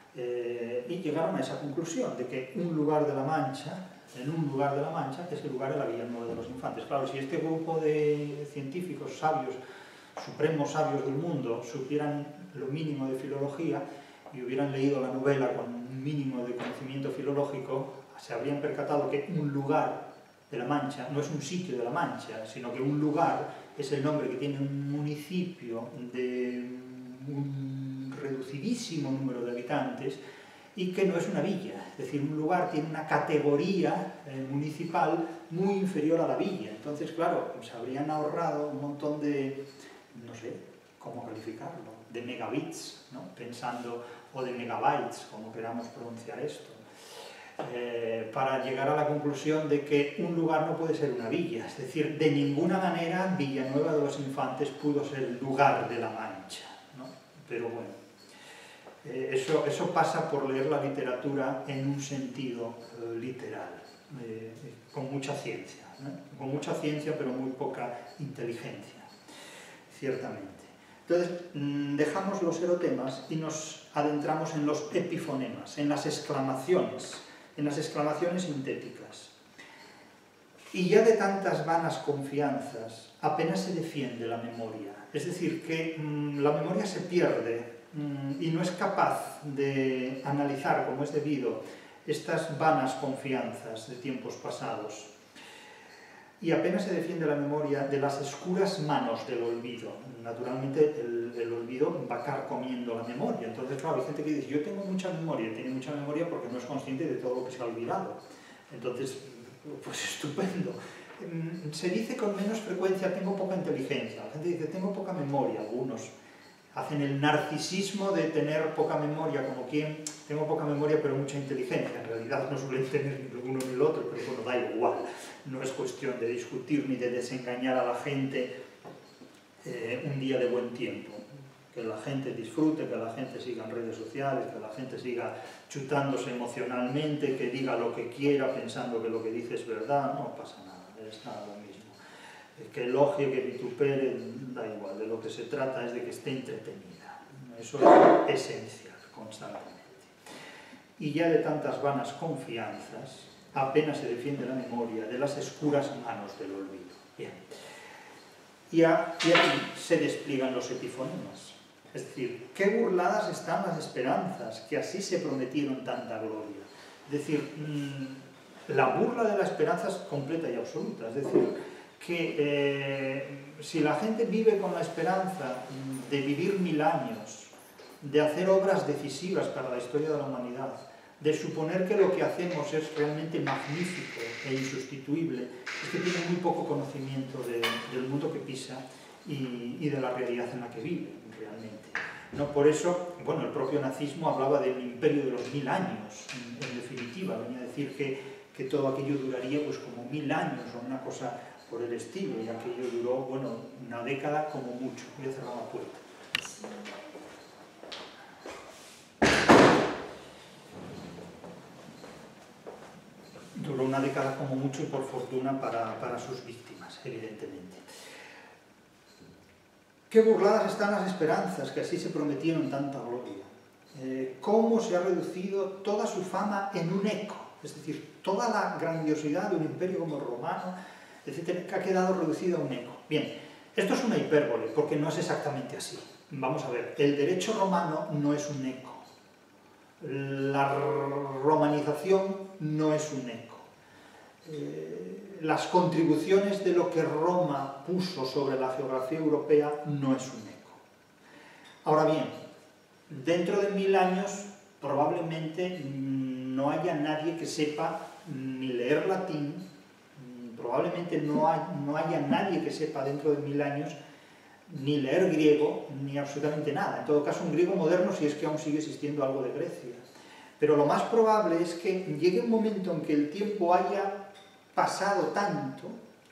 A: Y llegaron a esa conclusión de que un lugar de la Mancha, en un lugar de la Mancha, ese lugar era Villanueva de los Infantes. Claro, si este grupo de científicos sabios, supremos sabios del mundo, supieran lo mínimo de filología y hubieran leído la novela con un mínimo de conocimiento filológico, se habrían percatado que un lugar de la Mancha no es un sitio de la Mancha, sino que un lugar es el nombre que tiene un municipio de un reducidísimo número de habitantes y que no es una villa, es decir, un lugar tiene una categoría municipal muy inferior a la villa. Entonces, claro, se habrían ahorrado un montón de, no sé cómo calificarlo, de megabits, ¿no? Pensando, o de megabytes, como queramos pronunciar esto, para llegar a la conclusión de que un lugar no puede ser una villa, es decir, de ninguna manera Villanueva de los Infantes pudo ser el lugar de la Mancha, ¿no? Pero bueno, eso pasa por leer la literatura en un sentido literal, con mucha ciencia, ¿no? Con mucha ciencia pero muy poca inteligencia, ciertamente. Entonces, dejamos los erotemas y nos adentramos en los epifonemas, en las exclamaciones sintéticas. Y ya de tantas vanas confianzas apenas se defiende la memoria, es decir, que la memoria se pierde y no es capaz de analizar como es debido estas vanas confianzas de tiempos pasados. Y apenas se defiende la memoria de las oscuras manos del olvido. Naturalmente el olvido va carcomiendo la memoria. Entonces, claro, hay gente que dice, yo tengo mucha memoria, tiene mucha memoria porque no es consciente de todo lo que se ha olvidado. Entonces, pues estupendo. Se dice con menos frecuencia, tengo poca inteligencia. La gente dice, tengo poca memoria. Algunos hacen el narcisismo de tener poca memoria, como quien, tengo poca memoria pero mucha inteligencia. En realidad no suelen tener ni uno ni el otro, pero bueno, da igual. No es cuestión de discutir ni de desengañar a la gente un día de buen tiempo. Que la gente disfrute, que la gente siga en redes sociales, que la gente siga chutándose emocionalmente, que diga lo que quiera pensando que lo que dice es verdad, no pasa nada, es nada lo mismo. Que elogie, que vitupere, da igual, de lo que se trata es de que esté entretenida. Eso es esencial, constantemente. Y ya de tantas vanas confianzas, apenas se defiende la memoria de las oscuras manos del olvido. Bien. Y aquí se despliegan los epifonemas. Es decir, qué burladas están las esperanzas, que así se prometieron tanta gloria. Es decir, la burla de la esperanza es completa y absoluta. Es decir, que si la gente vive con la esperanza de vivir 1000 años, de hacer obras decisivas para la historia de la humanidad, de suponer que lo que hacemos es realmente magnífico e insustituible, es que tiene muy poco conocimiento del mundo que pisa y de la realidad en la que vive, realmente. No, por eso, bueno, el propio nazismo hablaba del imperio de los 1000 años, en definitiva, venía a decir que todo aquello duraría pues como 1000 años o una cosa por el estilo, y aquello duró, bueno, una década como mucho. Voy a cerrar la puerta. Duró una década como mucho y por fortuna para sus víctimas, evidentemente. Qué burladas están las esperanzas, que así se prometieron tanta gloria. Cómo se ha reducido toda su fama en un eco, es decir, toda la grandiosidad de un imperio como el romano, etcétera, que ha quedado reducido a un eco. Bien, esto es una hipérbole, porque no es exactamente así. Vamos a ver, el derecho romano no es un eco. La romanización no es un eco. Las contribuciones de lo que Roma puso sobre la geografía europea no es un eco. Ahora bien, dentro de 1000 años probablemente no haya nadie que sepa ni leer latín, probablemente no haya nadie que sepa dentro de 1000 años ni leer griego, ni absolutamente nada. En todo caso, un griego moderno, si es que aún sigue existiendo algo de Grecia. Pero lo más probable es que llegue un momento en que el tiempo haya pasado tanto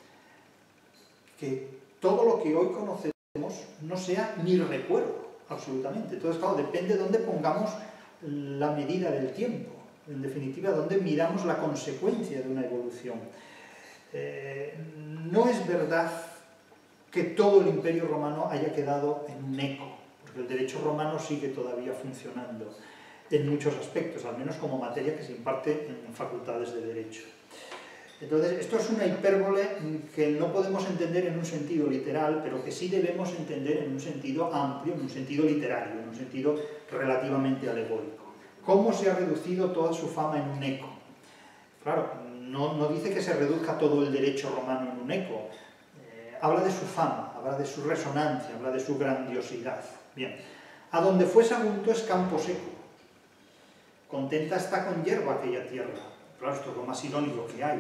A: que todo lo que hoy conocemos no sea ni recuerdo, absolutamente. Entonces, claro, depende de dónde pongamos la medida del tiempo. En definitiva, dónde miramos la consecuencia de una evolución. No es verdad que todo el Imperio Romano haya quedado en un eco, porque el derecho romano sigue todavía funcionando. en muchos aspectos, al menos como materia que se imparte en facultades de Derecho. Entonces, esto es una hipérbole que no podemos entender en un sentido literal, pero que sí debemos entender en un sentido amplio, en un sentido literario, en un sentido relativamente alegórico. ¿Cómo se ha reducido toda su fama en un eco? Claro, no dice que se reduzca todo el derecho romano en un eco. Habla de su fama, habla de su resonancia, habla de su grandiosidad. Bien, a donde fue Sagunto es campo seco. Contenta está con hierba aquella tierra. Claro, esto es lo más irónico que hay.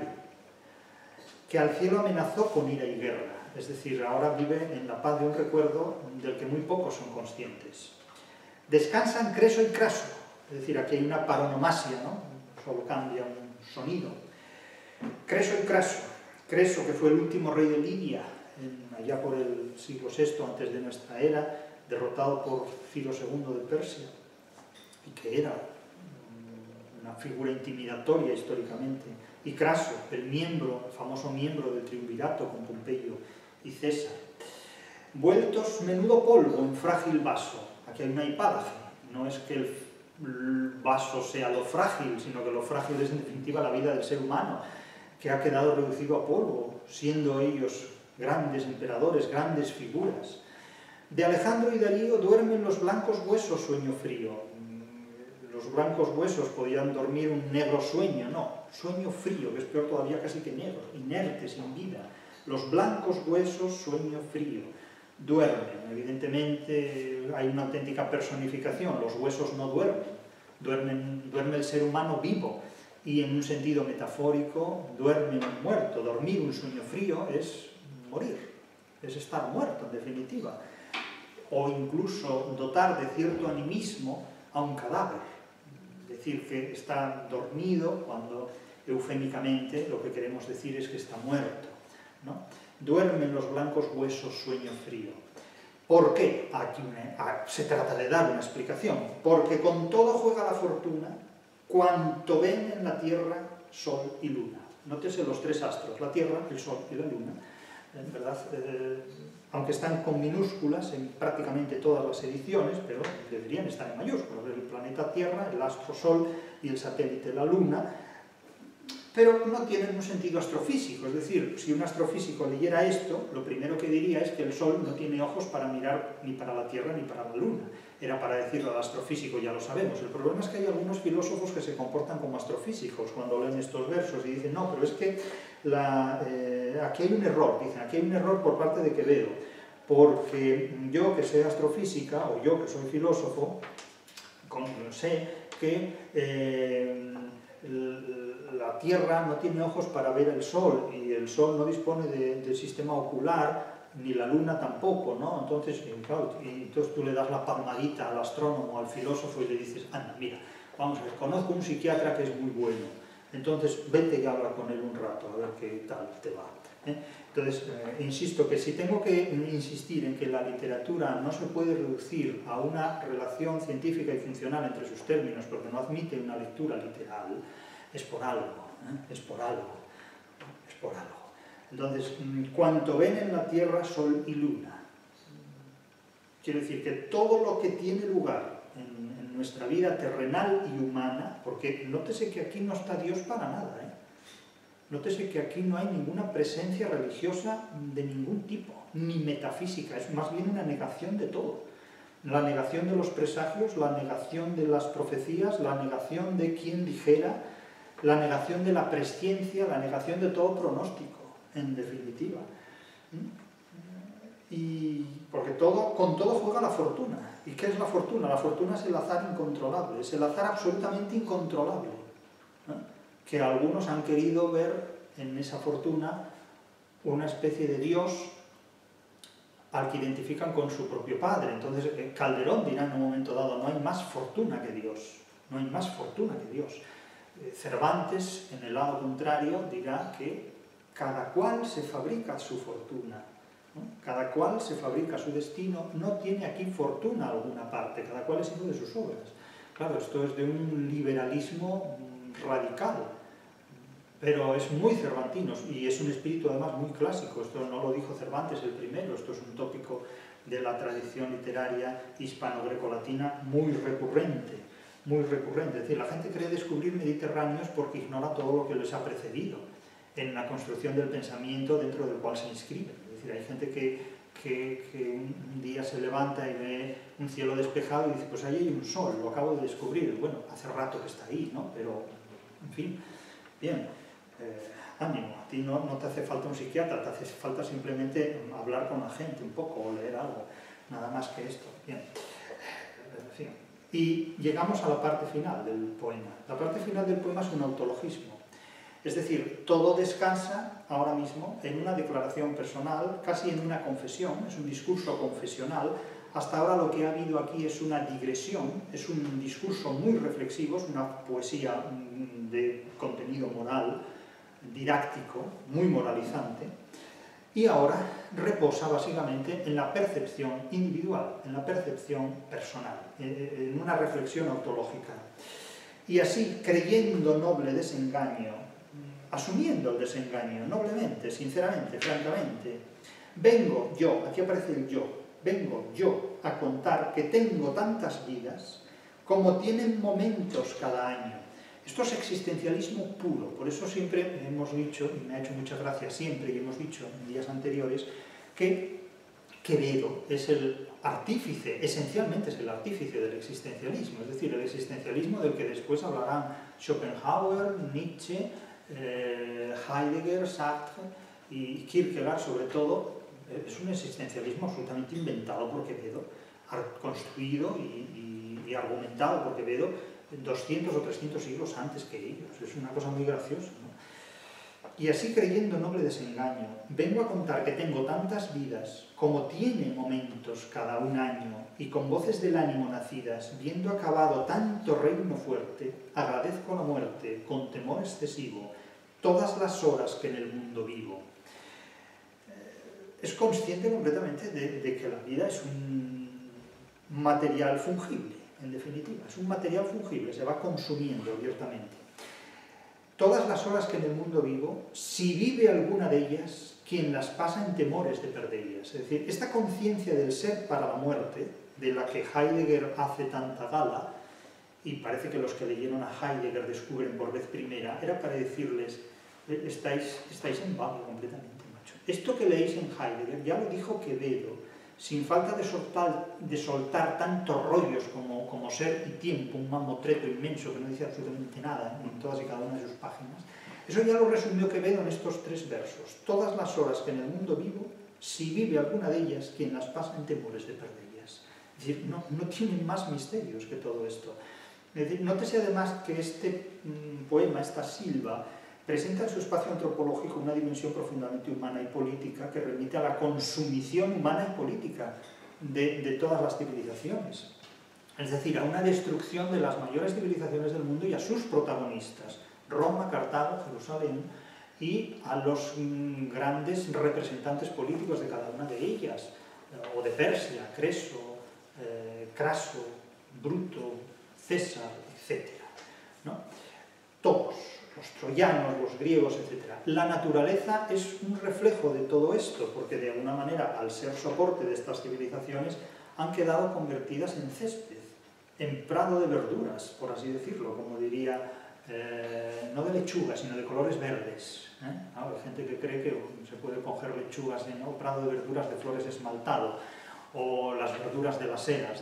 A: Que al cielo amenazó con ira y guerra. Es decir, ahora vive en la paz de un recuerdo del que muy pocos son conscientes. Descansan Creso y Craso. Es decir, aquí hay una paronomasia, ¿no? Solo cambia un sonido. Creso y Craso. Creso, que fue el último rey de Lidia, allá por el siglo VI antes de nuestra era, derrotado por Ciro II de Persia, y que era una figura intimidatoria históricamente. Y Craso, el famoso miembro del triunvirato con Pompeyo y César. Vueltos menudo polvo en frágil vaso. Aquí hay una hipádafe. No es que el vaso sea lo frágil, sino que lo frágil es en definitiva la vida del ser humano, que ha quedado reducido a polvo, siendo ellos grandes emperadores, grandes figuras. De Alejandro y Darío duermen los blancos huesos sueño frío. Los blancos huesos podían dormir un negro sueño, no, sueño frío, que es peor todavía casi que negro, inerte, sin vida. Los blancos huesos sueño frío. Duermen, evidentemente hay una auténtica personificación, los huesos no duerme el ser humano vivo, y en un sentido metafórico duerme un muerto. Dormir un sueño frío es morir, es estar muerto en definitiva, o incluso dotar de cierto animismo a un cadáver, decir que está dormido cuando eufémicamente lo que queremos decir es que está muerto, ¿no? Duermen los blancos huesos sueño frío. ¿Por qué? Aquí se trata de dar una explicación. Porque con todo juega la fortuna cuanto ven en la tierra sol y luna. Nótese los tres astros, la tierra, el sol y la luna, ¿verdad? Aunque están con minúsculas en prácticamente todas las ediciones, pero deberían estar en mayúsculas, el planeta Tierra, el astro Sol y el satélite la Luna, pero no tienen un sentido astrofísico. Es decir, si un astrofísico leyera esto, lo primero que diría es que el Sol no tiene ojos para mirar ni para la Tierra ni para la Luna. Era para decirlo al astrofísico, ya lo sabemos. El problema es que hay algunos filósofos que se comportan como astrofísicos cuando leen estos versos y dicen, no, pero es que aquí hay un error, dicen, aquí hay un error por parte de Quevedo, porque yo que sé astrofísica, o yo que soy filósofo, sé que la Tierra no tiene ojos para ver el Sol, y el Sol no dispone del sistema ocular, ni la Luna tampoco, ¿no? Entonces, claro, entonces tú le das la palmadita al astrónomo, al filósofo, y le dices, anda, mira, vamos a ver, conozco un psiquiatra que es muy bueno, entonces vete y habla con él un rato, a ver qué tal te va. Entonces, insisto que si tengo que insistir en que la literatura no se puede reducir a una relación científica y funcional entre sus términos, porque no admite una lectura literal, es por algo, es por algo, es por algo. Entonces, cuanto ven en la Tierra sol y luna, quiero decir que todo lo que tiene lugar en nuestra vida terrenal y humana, porque nótese que aquí no está Dios para nada, nótese que aquí no hay ninguna presencia religiosa de ningún tipo, ni metafísica, es más bien una negación de todo. La negación de los presagios, la negación de las profecías, la negación de quien dijera, la negación de la presciencia, la negación de todo pronóstico, en definitiva. Y porque con todo juega la fortuna. ¿Y qué es la fortuna? La fortuna es el azar incontrolable, es el azar absolutamente incontrolable, que algunos han querido ver en esa fortuna una especie de Dios al que identifican con su propio padre. Entonces Calderón dirá en un momento dado, no hay más fortuna que Dios, no hay más fortuna que Dios. Cervantes, en el lado contrario, dirá que cada cual se fabrica su fortuna, ¿no? Cada cual se fabrica su destino, no tiene aquí fortuna alguna parte, cada cual es hijo de sus obras. Claro, esto es de un liberalismo radical, pero es muy cervantino y es un espíritu además muy clásico. Esto no lo dijo Cervantes el primero, esto es un tópico de la tradición literaria hispano-grecolatina muy recurrente, muy recurrente. Es decir, la gente cree descubrir mediterráneos porque ignora todo lo que les ha precedido en la construcción del pensamiento dentro del cual se inscriben. Es decir, hay gente que un día se levanta y ve un cielo despejado y dice, pues ahí hay un sol, lo acabo de descubrir. Bueno, hace rato que está ahí, ¿no? Pero, en fin, bien, ánimo, a ti no te hace falta un psiquiatra, te hace falta simplemente hablar con la gente un poco o leer algo, nada más que esto. Bien, en fin. Y llegamos a la parte final del poema. La parte final del poema es un autologismo. Es decir, todo descansa ahora mismo en una declaración personal, casi en una confesión, es un discurso confesional. Hasta ahora lo que ha habido aquí es una digresión, es un discurso muy reflexivo, es una poesía de contenido moral, didáctico, muy moralizante, y ahora reposa básicamente en la percepción individual, en la percepción personal, en una reflexión autológica. Y así, creyendo noble desengaño, asumiendo el desengaño, noblemente, sinceramente, francamente, vengo yo, aquí aparece el yo, vengo yo a contar que tengo tantas vidas como tienen momentos cada año. Esto es existencialismo puro, por eso siempre hemos dicho, y me ha hecho mucha gracia siempre, y hemos dicho en días anteriores, que Quevedo es el artífice, esencialmente es el artífice del existencialismo, es decir, el existencialismo del que después hablarán Schopenhauer, Nietzsche, Heidegger, Sartre y Kierkegaard, sobre todo. Es un existencialismo absolutamente inventado por Quevedo, construido y argumentado por Quevedo 200 o 300 siglos antes que ellos. Es una cosa muy graciosa, ¿no? Y así, creyendo noble desengaño, vengo a contar que tengo tantas vidas como tiene momentos cada un año, y con voces del ánimo nacidas, viendo acabado tanto reino fuerte, agradezco la muerte con temor excesivo todas las horas que en el mundo vivo. Es consciente completamente de que la vida es un material fungible, en definitiva, es un material fungible, se va consumiendo abiertamente. Todas las horas que en el mundo vivo, si vive alguna de ellas, quien las pasa en temores de perderlas. Es decir, esta conciencia del ser para la muerte, de la que Heidegger hace tanta gala, y parece que los que leyeron a Heidegger descubren por vez primera, era para decirles, estáis en vago completamente, macho. Esto que leéis en Heidegger ya lo dijo Quevedo, sin falta de soltar tantos rollos como ser y tiempo, un mamotreto inmenso que no dice absolutamente nada en todas y cada una de sus páginas. Eso ya lo resumió Quevedo en estos 3 versos. Todas las horas que en el mundo vivo, si vive alguna de ellas, quien las pasa en temores de perderlas. Es decir, no tienen más misterios que todo esto. Es decir, nótese además que este poema, esta silva, presenta en su espacio antropológico una dimensión profundamente humana y política que remite a la consumición humana y política de todas las civilizaciones. Es decir, a una destrucción de las mayores civilizaciones del mundo y a sus protagonistas, Roma, Cartago, Jerusalén, y a los grandes representantes políticos de cada una de ellas, o de Persia, Creso, Craso, Bruto, César, etc. ¿no? Todos. Los troyanos, los griegos, etc. La naturaleza es un reflejo de todo esto, porque de alguna manera, al ser soporte de estas civilizaciones, han quedado convertidas en césped, en prado de verduras, por así decirlo, como diría, no de lechugas, sino de colores verdes. Hay gente que cree que se puede coger lechugas en un prado de verduras de flores esmaltado, o las verduras de las eras,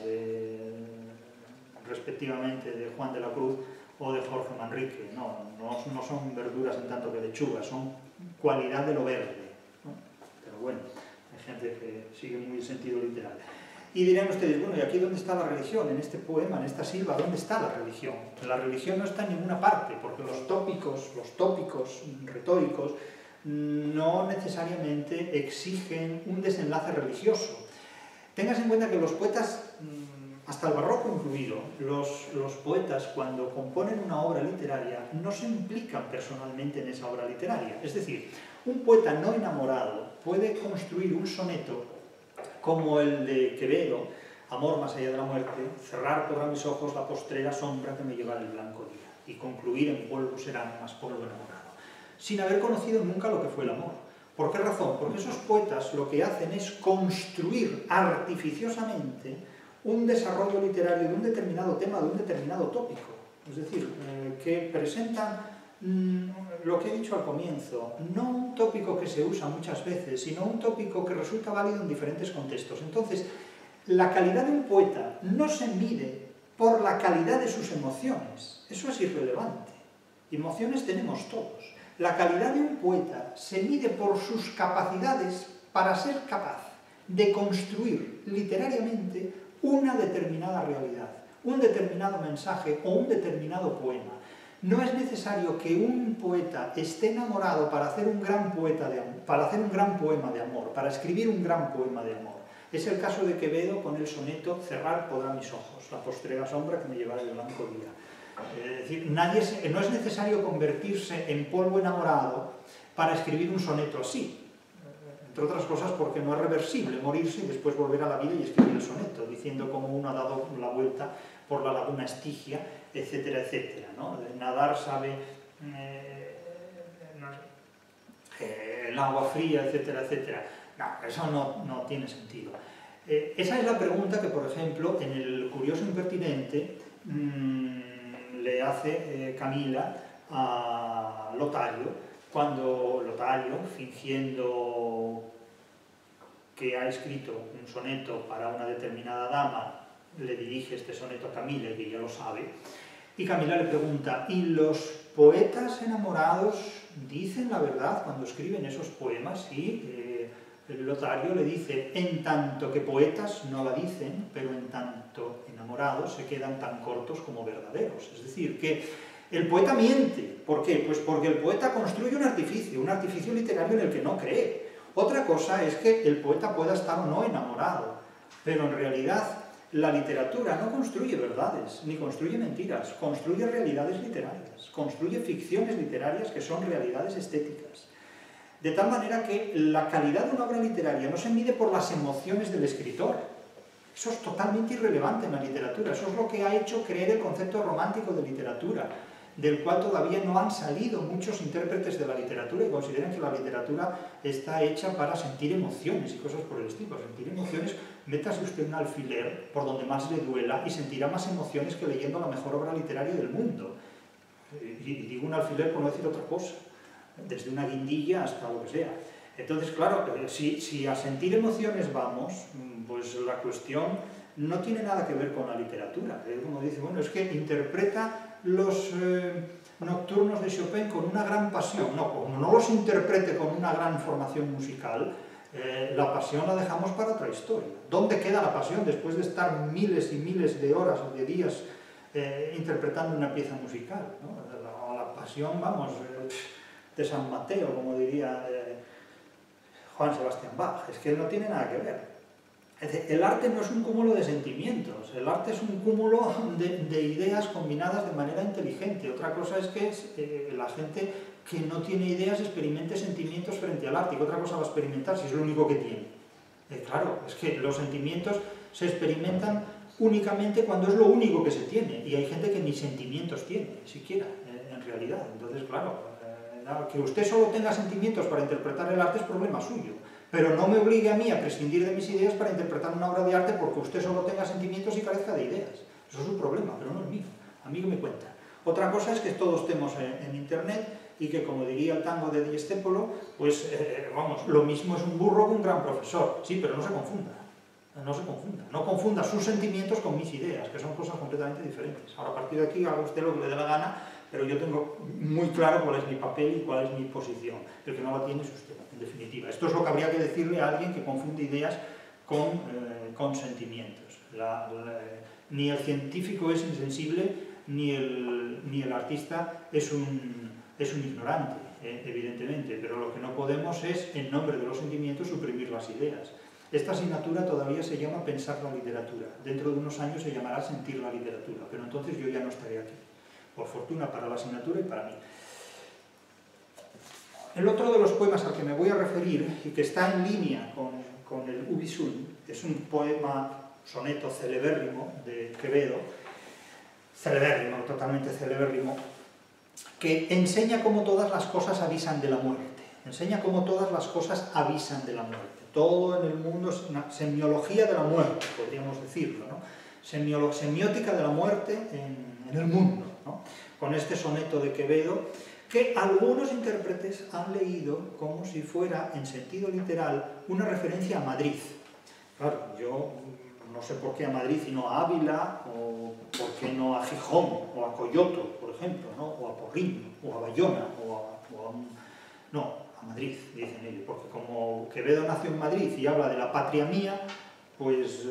A: respectivamente, de Juan de la Cruz o de Jorge Manrique. No son verduras en tanto que lechugas, son cualidad de lo verde, ¿no? Pero bueno, hay gente que sigue muy el sentido literal. Y dirán ustedes, bueno, ¿y aquí dónde está la religión? En este poema, en esta silva, ¿dónde está la religión? La religión no está en ninguna parte, porque los tópicos retóricos, no necesariamente exigen un desenlace religioso. Tengas en cuenta que los poetas, hasta el barroco incluido, los poetas cuando componen una obra literaria no se implican personalmente en esa obra literaria. Es decir, un poeta no enamorado puede construir un soneto como el de Quevedo, Amor más allá de la muerte, cerrar por mis ojos la postrera sombra que me lleva el blanco día, y concluir en polvo será más polvo enamorado, sin haber conocido nunca lo que fue el amor. ¿Por qué razón? Porque esos poetas lo que hacen es construir artificiosamente un desarrollo literario de un determinado tema, de un determinado tópico. Es decir, que presentan lo que he dicho al comienzo, no un tópico que se usa muchas veces, sino un tópico que resulta válido en diferentes contextos. Entonces, la calidad de un poeta no se mide por la calidad de sus emociones. Eso es irrelevante. Emociones tenemos todos. La calidad de un poeta se mide por sus capacidades para ser capaz de construir literariamente una determinada realidad, un determinado mensaje o un determinado poema. No es necesario que un poeta esté enamorado para hacer un gran poema de amor, para escribir un gran poema de amor. Es el caso de Quevedo con el soneto Cerrar podrá mis ojos, la postrera sombra que me llevará el blanco día. Es decir, no es necesario convertirse en polvo enamorado para escribir un soneto así. Entre otras cosas porque no es reversible morirse y después volver a la vida y escribir el soneto, diciendo cómo uno ha dado la vuelta por la laguna Estigia, etcétera, etcétera, ¿no? Nadar sabe el agua fría, etcétera, etcétera. No, eso no tiene sentido. Esa es la pregunta que, por ejemplo, en el Curioso Impertinente le hace Camila a Lotario, cuando Lotario, fingiendo que ha escrito un soneto para una determinada dama, le dirige este soneto a Camila, que ya lo sabe, y Camila le pregunta, ¿y los poetas enamorados dicen la verdad cuando escriben esos poemas? Y Lotario le dice, en tanto que poetas no la dicen, pero en tanto enamorados se quedan tan cortos como verdaderos. Es decir, que el poeta miente. ¿Por qué? Pues porque el poeta construye un artificio literario en el que no cree. Otra cosa es que el poeta pueda estar o no enamorado, pero en realidad la literatura no construye verdades, ni construye mentiras, construye realidades literarias, construye ficciones literarias que son realidades estéticas. De tal manera que la calidad de una obra literaria no se mide por las emociones del escritor. Eso es totalmente irrelevante en la literatura. Eso es lo que ha hecho creer el concepto romántico de literatura, del cual todavía no han salido muchos intérpretes de la literatura y consideran que la literatura está hecha para sentir emociones y cosas por el estilo. Sentir emociones, métase usted un alfiler por donde más le duela y sentirá más emociones que leyendo la mejor obra literaria del mundo. Y digo un alfiler por no decir otra cosa, desde una guindilla hasta lo que sea. Entonces, claro, si a sentir emociones vamos, pues la cuestión no tiene nada que ver con la literatura. Uno dice, bueno, es que interpreta los nocturnos de Chopin con una gran pasión. No, como no los interprete con una gran formación musical, la pasión la dejamos para otra historia. ¿Dónde queda la pasión después de estar miles y miles de horas o de días interpretando una pieza musical, ¿no? La pasión, vamos, de San Mateo, como diría Juan Sebastián Bach, es que no tiene nada que ver. Es decir, el arte no es un cúmulo de sentimientos, el arte es un cúmulo de ideas combinadas de manera inteligente. Otra cosa es que la gente que no tiene ideas experimente sentimientos frente al arte, y otra cosa va a experimentar si es lo único que tiene. Claro, es que los sentimientos se experimentan únicamente cuando es lo único que se tiene, y hay gente que ni sentimientos tiene, ni siquiera, en realidad. Entonces, claro, que usted solo tenga sentimientos para interpretar el arte es problema suyo, pero no me obligue a mí a prescindir de mis ideas para interpretar una obra de arte porque usted solo tenga sentimientos y carezca de ideas. Eso es un problema, pero no es mío, a mí que me cuenta. Otra cosa es que todos estemos en internet y que, como diría el tango de Di Stéfano, pues, vamos, lo mismo es un burro que un gran profesor. Sí, pero no se confunda. No se confunda. No confunda sus sentimientos con mis ideas, que son cosas completamente diferentes. Ahora, a partir de aquí, haga usted lo que le dé la gana, pero yo tengo muy claro cuál es mi papel y cuál es mi posición. El que no la tiene es usted, en definitiva. Esto es lo que habría que decirle a alguien que confunde ideas con sentimientos. Ni el científico es insensible, ni el artista es un ignorante, evidentemente, pero lo que no podemos es, en nombre de los sentimientos, suprimir las ideas. Esta asignatura todavía se llama Pensar la literatura. Dentro de unos años se llamará Sentir la literatura, pero entonces yo ya no estaré aquí. Por fortuna para la asignatura y para mí. El otro de los poemas al que me voy a referir, y que está en línea con el Ubi Sum, es un poema, soneto celebérrimo de Quevedo, celebérrimo, totalmente celebérrimo, que enseña cómo todas las cosas avisan de la muerte. Enseña cómo todas las cosas avisan de la muerte. Todo en el mundo es una semiología de la muerte, podríamos decirlo, ¿no? Semiótica de la muerte en el mundo, ¿no? Con este soneto de Quevedo, que algunos intérpretes han leído como si fuera, en sentido literal, una referencia a Madrid. Claro, yo no sé por qué a Madrid y no a Ávila, o por qué no a Gijón, o a Coyoto, por ejemplo, ¿no? O a Porriño, o a Bayona, no, a Madrid, dicen ellos, porque como Quevedo nació en Madrid y habla de la patria mía, pues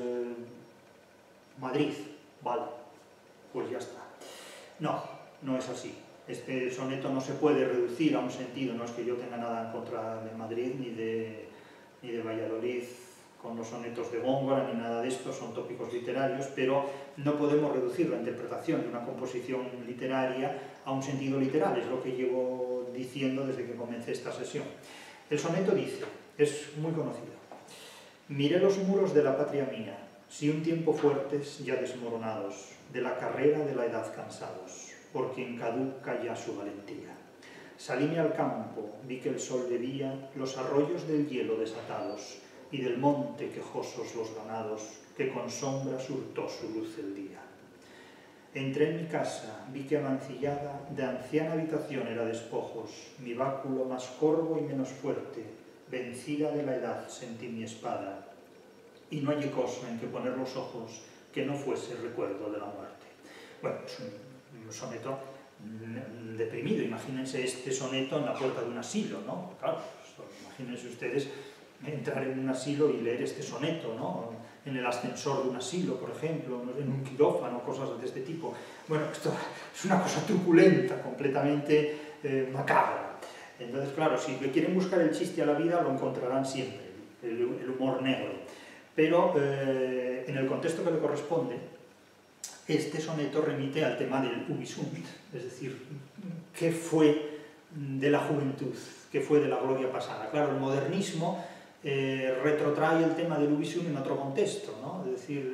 A: Madrid, vale, pues ya está. No, no es así. Este soneto no se puede reducir a un sentido, no es que yo tenga nada en contra de Madrid ni de Valladolid con los sonetos de Góngora ni nada de esto, son tópicos literarios, pero no podemos reducir la interpretación de una composición literaria a un sentido literal, es lo que llevo diciendo desde que comencé esta sesión. El soneto dice, es muy conocido: miré los muros de la patria mía, si un tiempo fuertes ya desmoronados, de la carrera de la edad cansados, por quien caduca ya su valentía. Salíme al campo, vi que el sol bebía los arroyos del hielo desatados, y del monte quejosos los ganados, que con sombra surtó su luz el día. Entré en mi casa, vi que amancillada de anciana habitación era despojos, mi báculo más corvo y menos fuerte, vencida de la edad sentí mi espada, y no hallé cosa en que poner los ojos que no fuese recuerdo de la muerte. Bueno, es un soneto deprimido. Imagínense este soneto en la puerta de un asilo, ¿no? Claro, imagínense ustedes entrar en un asilo y leer este soneto, ¿no? En el ascensor de un asilo, por ejemplo, en un quirófano, cosas de este tipo. Bueno, esto es una cosa truculenta, completamente macabra. Entonces, claro, si quieren buscar el chiste a la vida, lo encontrarán siempre, el humor negro. Pero en el contexto que le corresponde, este soneto remite al tema del ubi sunt, es decir, ¿qué fue de la juventud? ¿Qué fue de la gloria pasada? Claro, el modernismo retrotrae el tema del ubi sunt en otro contexto, ¿no? Es decir,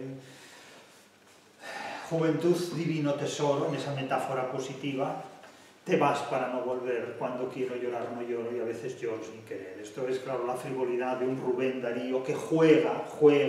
A: juventud, divino tesoro, en esa metáfora positiva, te vas para no volver, cuando quiero llorar no lloro y a veces lloro sin querer. Esto es, claro, la frivolidad de un Rubén Darío que juega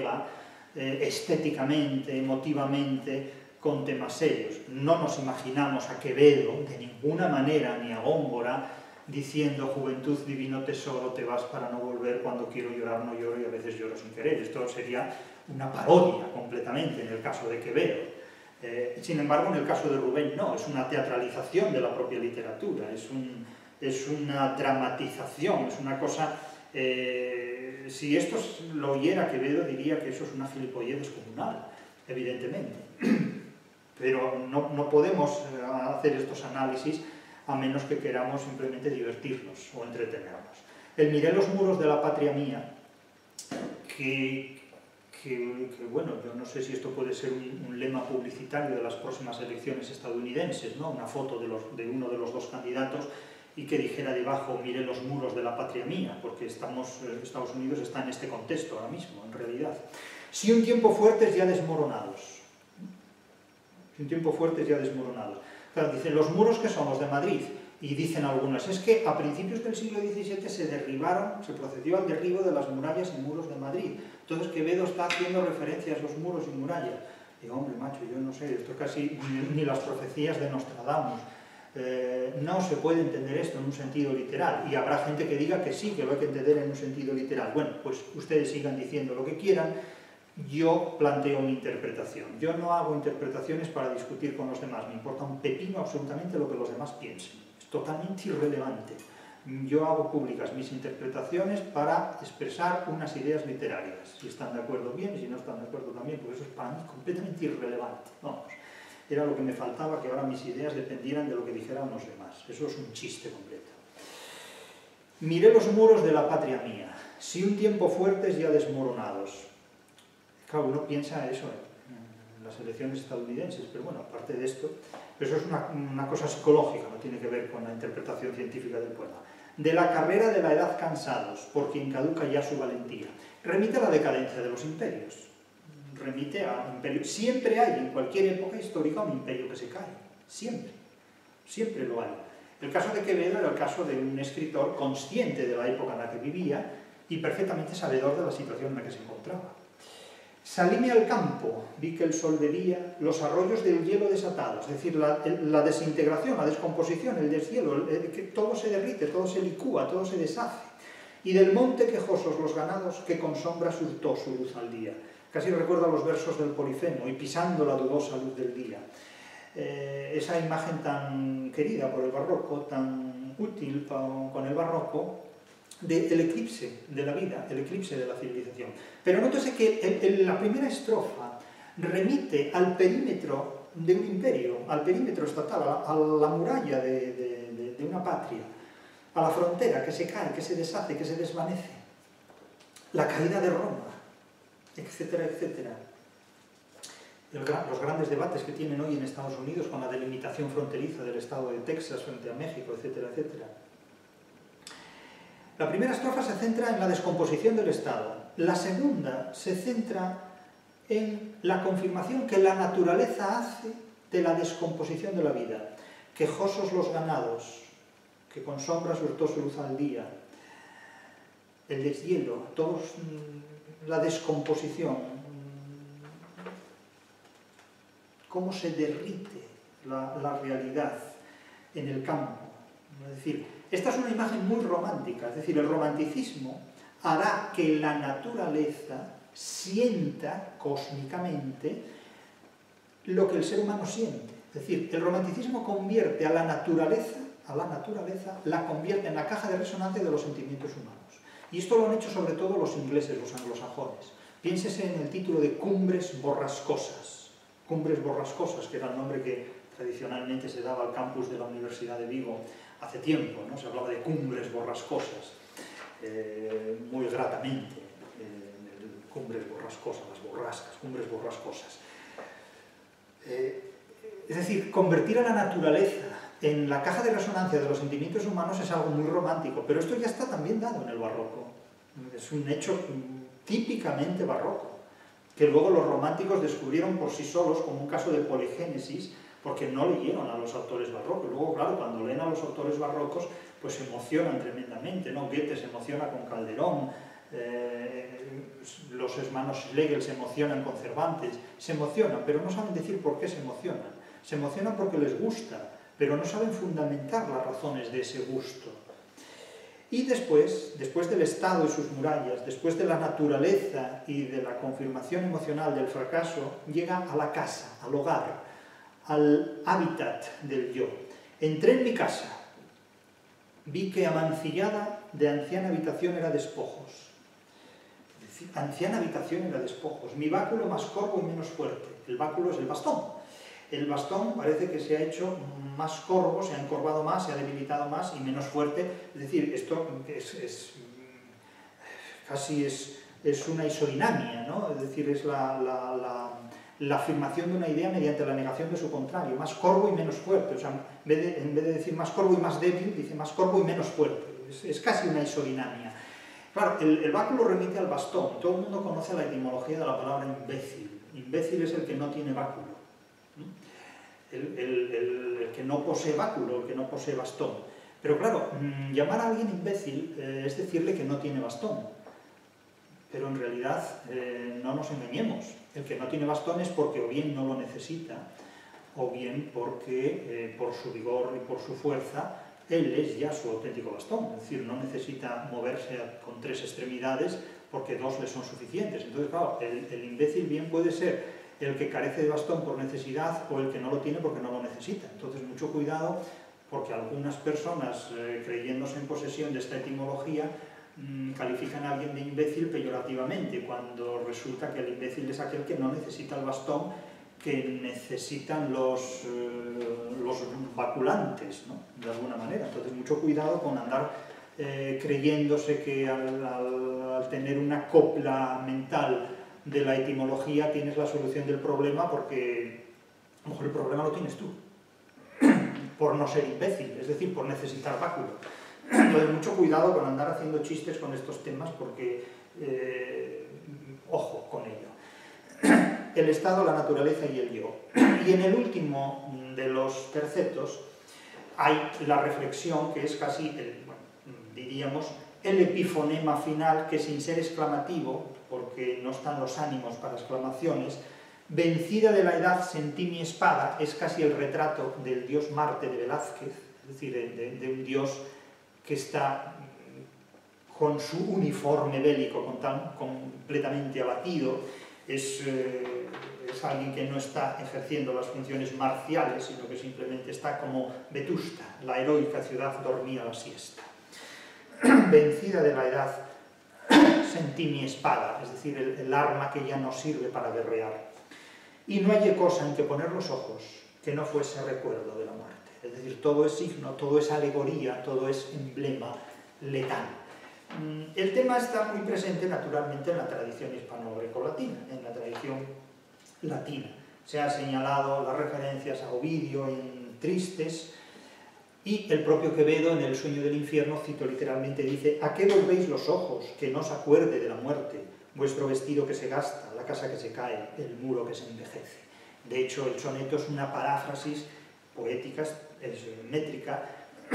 A: estéticamente, emotivamente, con temas serios. No nos imaginamos a Quevedo, de ninguna manera, ni a Góngora, diciendo juventud, divino tesoro, te vas para no volver, cuando quiero llorar no lloro y a veces lloro sin querer. Esto sería una parodia completamente en el caso de Quevedo. Sin embargo, en el caso de Rubén no, es una teatralización de la propia literatura, es una dramatización, es una cosa... si esto lo oyera Quevedo, diría que eso es una gilipollez descomunal, evidentemente. Pero no podemos hacer estos análisis a menos que queramos simplemente divertirnos o entretenernos. El miré los muros de la patria mía, que bueno, yo no sé si esto puede ser un lema publicitario de las próximas elecciones estadounidenses, ¿no? Una foto de uno de los dos candidatos y que dijera debajo, miré los muros de la patria mía, porque Estados Unidos está en este contexto ahora mismo, en realidad. Si un tiempo fuertes ya desmoronados. Si un tiempo fuertes ya desmoronados. Claro, dicen, los muros que son los de Madrid, y dicen algunas, es que a principios del siglo XVII se procedió al derribo de las murallas y muros de Madrid. Entonces Quevedo está haciendo referencia a esos muros y murallas. Digo, hombre, macho, yo no sé, esto casi ni las profecías de Nostradamus. No se puede entender esto en un sentido literal, y habrá gente que diga que sí, que lo hay que entender en un sentido literal. Bueno, pues ustedes sigan diciendo lo que quieran, yo planteo mi interpretación. Yo no hago interpretaciones para discutir con los demás, me importa un pepino absolutamente lo que los demás piensen, es totalmente irrelevante. Yo hago públicas mis interpretaciones para expresar unas ideas literarias. Si están de acuerdo bien, y si no están de acuerdo también, pues eso es para mí completamente irrelevante. Vamos. Era lo que me faltaba, que ahora mis ideas dependieran de lo que dijeran los demás. Eso es un chiste completo. Miré los muros de la patria mía, si un tiempo fuertes ya desmoronados. Claro, uno piensa eso en las elecciones estadounidenses, pero bueno, aparte de esto, eso es una cosa psicológica, no tiene que ver con la interpretación científica del poema. De la carrera de la edad cansados, por quien caduca ya su valentía. Remite a la decadencia de los imperios. Remite a imperios. Siempre hay, en cualquier época histórica, un imperio que se cae. Siempre. Siempre lo hay. El caso de Quevedo era el caso de un escritor consciente de la época en la que vivía y perfectamente sabedor de la situación en la que se encontraba. Salíme al campo, vi que el sol de día, los arroyos del hielo desatados, es decir, la desintegración, la descomposición, el deshielo, que todo se derrite, todo se licúa, todo se deshace. Y del monte quejosos los ganados, que con sombra surtó su luz al día. Casi recuerdo los versos del Polifemo, y pisando la dudosa luz del día. Esa imagen tan querida por el barroco, tan útil con el barroco, del eclipse de la vida, el eclipse de la civilización. Pero nótese que la primera estrofa remite al perímetro de un imperio, al perímetro estatal, a la muralla de una patria, a la frontera que se cae, que se deshace, que se desvanece, la caída de Roma, etcétera, etcétera. Los grandes debates que tienen hoy en Estados Unidos con la delimitación fronteriza del estado de Texas frente a México, etcétera, etcétera. La primera estrofa se centra en la descomposición del Estado. La segunda se centra en la confirmación que la naturaleza hace de la descomposición de la vida. Quejosos los ganados, que con sombras hurtó su luz al día. El deshielo, la descomposición, cómo se derrite la realidad en el campo. Es decir, esta es una imagen muy romántica, es decir, el romanticismo hará que la naturaleza sienta cósmicamente lo que el ser humano siente. Es decir, el romanticismo convierte a la naturaleza, la convierte en la caja de resonancia de los sentimientos humanos. Y esto lo han hecho sobre todo los ingleses, los anglosajones. Piénsese en el título de Cumbres Borrascosas. Cumbres Borrascosas, que era el nombre que tradicionalmente se daba al campus de la Universidad de Vigo hace tiempo, ¿no? Se hablaba de cumbres borrascosas, muy gratamente, cumbres borrascosas, las borrascas, cumbres borrascosas. Es decir, convertir a la naturaleza en la caja de resonancia de los sentimientos humanos es algo muy romántico, pero esto ya está también dado en el barroco. Es un hecho típicamente barroco, que luego los románticos descubrieron por sí solos como un caso de poligénesis, porque no leyeron a los autores barrocos. Luego, claro, cuando leen a los autores barrocos, pues se emocionan tremendamente, ¿no? Goethe se emociona con Calderón, los hermanos Schlegel se emocionan con Cervantes, se emocionan, pero no saben decir por qué se emocionan. Se emocionan porque les gusta, pero no saben fundamentar las razones de ese gusto. Y después del Estado y sus murallas, después de la naturaleza y de la confirmación emocional del fracaso, llega a la casa, al hogar, al hábitat del yo. Entré en mi casa, vi que amancillada de anciana habitación era despojos. Es decir, anciana habitación era despojos. Mi báculo más corvo y menos fuerte. El báculo es el bastón. El bastón parece que se ha hecho más corvo, se ha encorvado más, se ha debilitado más y menos fuerte. Es decir, esto casi es una isodinamia, ¿no? Es decir, es la afirmación de una idea mediante la negación de su contrario, más corvo y menos fuerte. O sea, en vez de decir más corvo y más débil, dice más corvo y menos fuerte. Es casi una isodinamia. Claro, el báculo remite al bastón. Todo el mundo conoce la etimología de la palabra imbécil. Imbécil es el que no tiene báculo. El que no posee báculo, el que no posee bastón. Pero claro, llamar a alguien imbécil es decirle que no tiene bastón. Pero en realidad no nos engañemos. El que no tiene bastón es porque o bien no lo necesita, o bien porque por su vigor y por su fuerza, él es ya su auténtico bastón. Es decir, no necesita moverse con 3 extremidades porque 2 le son suficientes. Entonces, claro, el imbécil bien puede ser el que carece de bastón por necesidad o el que no lo tiene porque no lo necesita. Entonces, mucho cuidado, porque algunas personas, creyéndose en posesión de esta etimología, califican a alguien de imbécil peyorativamente, cuando resulta que el imbécil es aquel que no necesita el bastón que necesitan los vaculantes, ¿no? De alguna manera. Entonces, mucho cuidado con andar creyéndose que al tener una copla mental de la etimología tienes la solución del problema, porque a lo mejor el problema lo tienes tú, por no ser imbécil, es decir, por necesitar báculo. Entonces, mucho cuidado con andar haciendo chistes con estos temas, porque ojo con ello. El Estado, la naturaleza y el yo. Y en el último de los tercetos hay la reflexión, que es casi, diríamos, el epifonema final, que sin ser exclamativo, porque no están los ánimos para exclamaciones, vencida de la edad sentí mi espada, es casi el retrato del dios Marte de Velázquez, es decir, de un dios que está con su uniforme bélico completamente abatido, es alguien que no está ejerciendo las funciones marciales, sino que simplemente está como Vetusta, la heroica ciudad dormía la siesta. Vencida de la edad, sentí mi espada, es decir, el arma que ya no sirve para guerrear. Y no hallé cosa en que poner los ojos que no fuese recuerdo de la muerte. Es decir, todo es signo, todo es alegoría, todo es emblema letal. El tema está muy presente, naturalmente, en la tradición hispano-grecolatina, en la tradición latina. Se han señalado las referencias a Ovidio en Tristes, y el propio Quevedo, en El sueño del infierno, cito literalmente, dice: ¿a qué volvéis los ojos que no os acuerde de la muerte? Vuestro vestido que se gasta, la casa que se cae, el muro que se envejece. De hecho, el soneto es una paráfrasis poética, es métrica,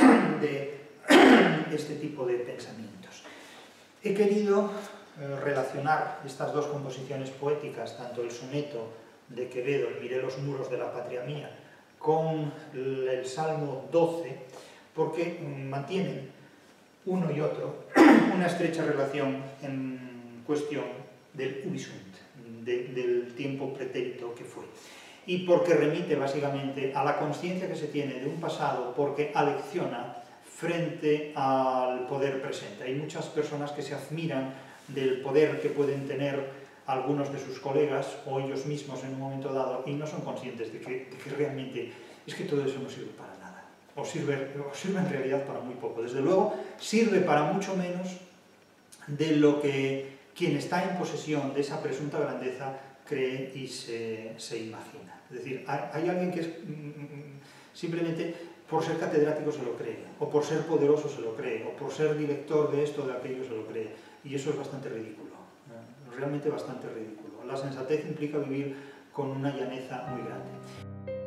A: de este tipo de pensamientos. He querido relacionar estas dos composiciones poéticas, tanto el soneto de Quevedo, Miré los muros de la patria mía, con el Salmo 12, porque mantienen uno y otro una estrecha relación en cuestión del ubisunt, del tiempo pretérito que fue. Y porque remite básicamente a la conciencia que se tiene de un pasado, porque alecciona frente al poder presente. Hay muchas personas que se admiran del poder que pueden tener algunos de sus colegas o ellos mismos en un momento dado y no son conscientes de que realmente es que todo eso no sirve para nada, o sirve en realidad para muy poco. Desde luego sirve para mucho menos de lo que quien está en posesión de esa presunta grandeza cree y se imagina. Es decir, hay alguien que es simplemente por ser catedrático se lo cree, o por ser poderoso se lo cree, o por ser director de esto o de aquello se lo cree, y eso es bastante ridículo. Realmente bastante ridículo. La sensatez implica vivir con una llaneza muy grande.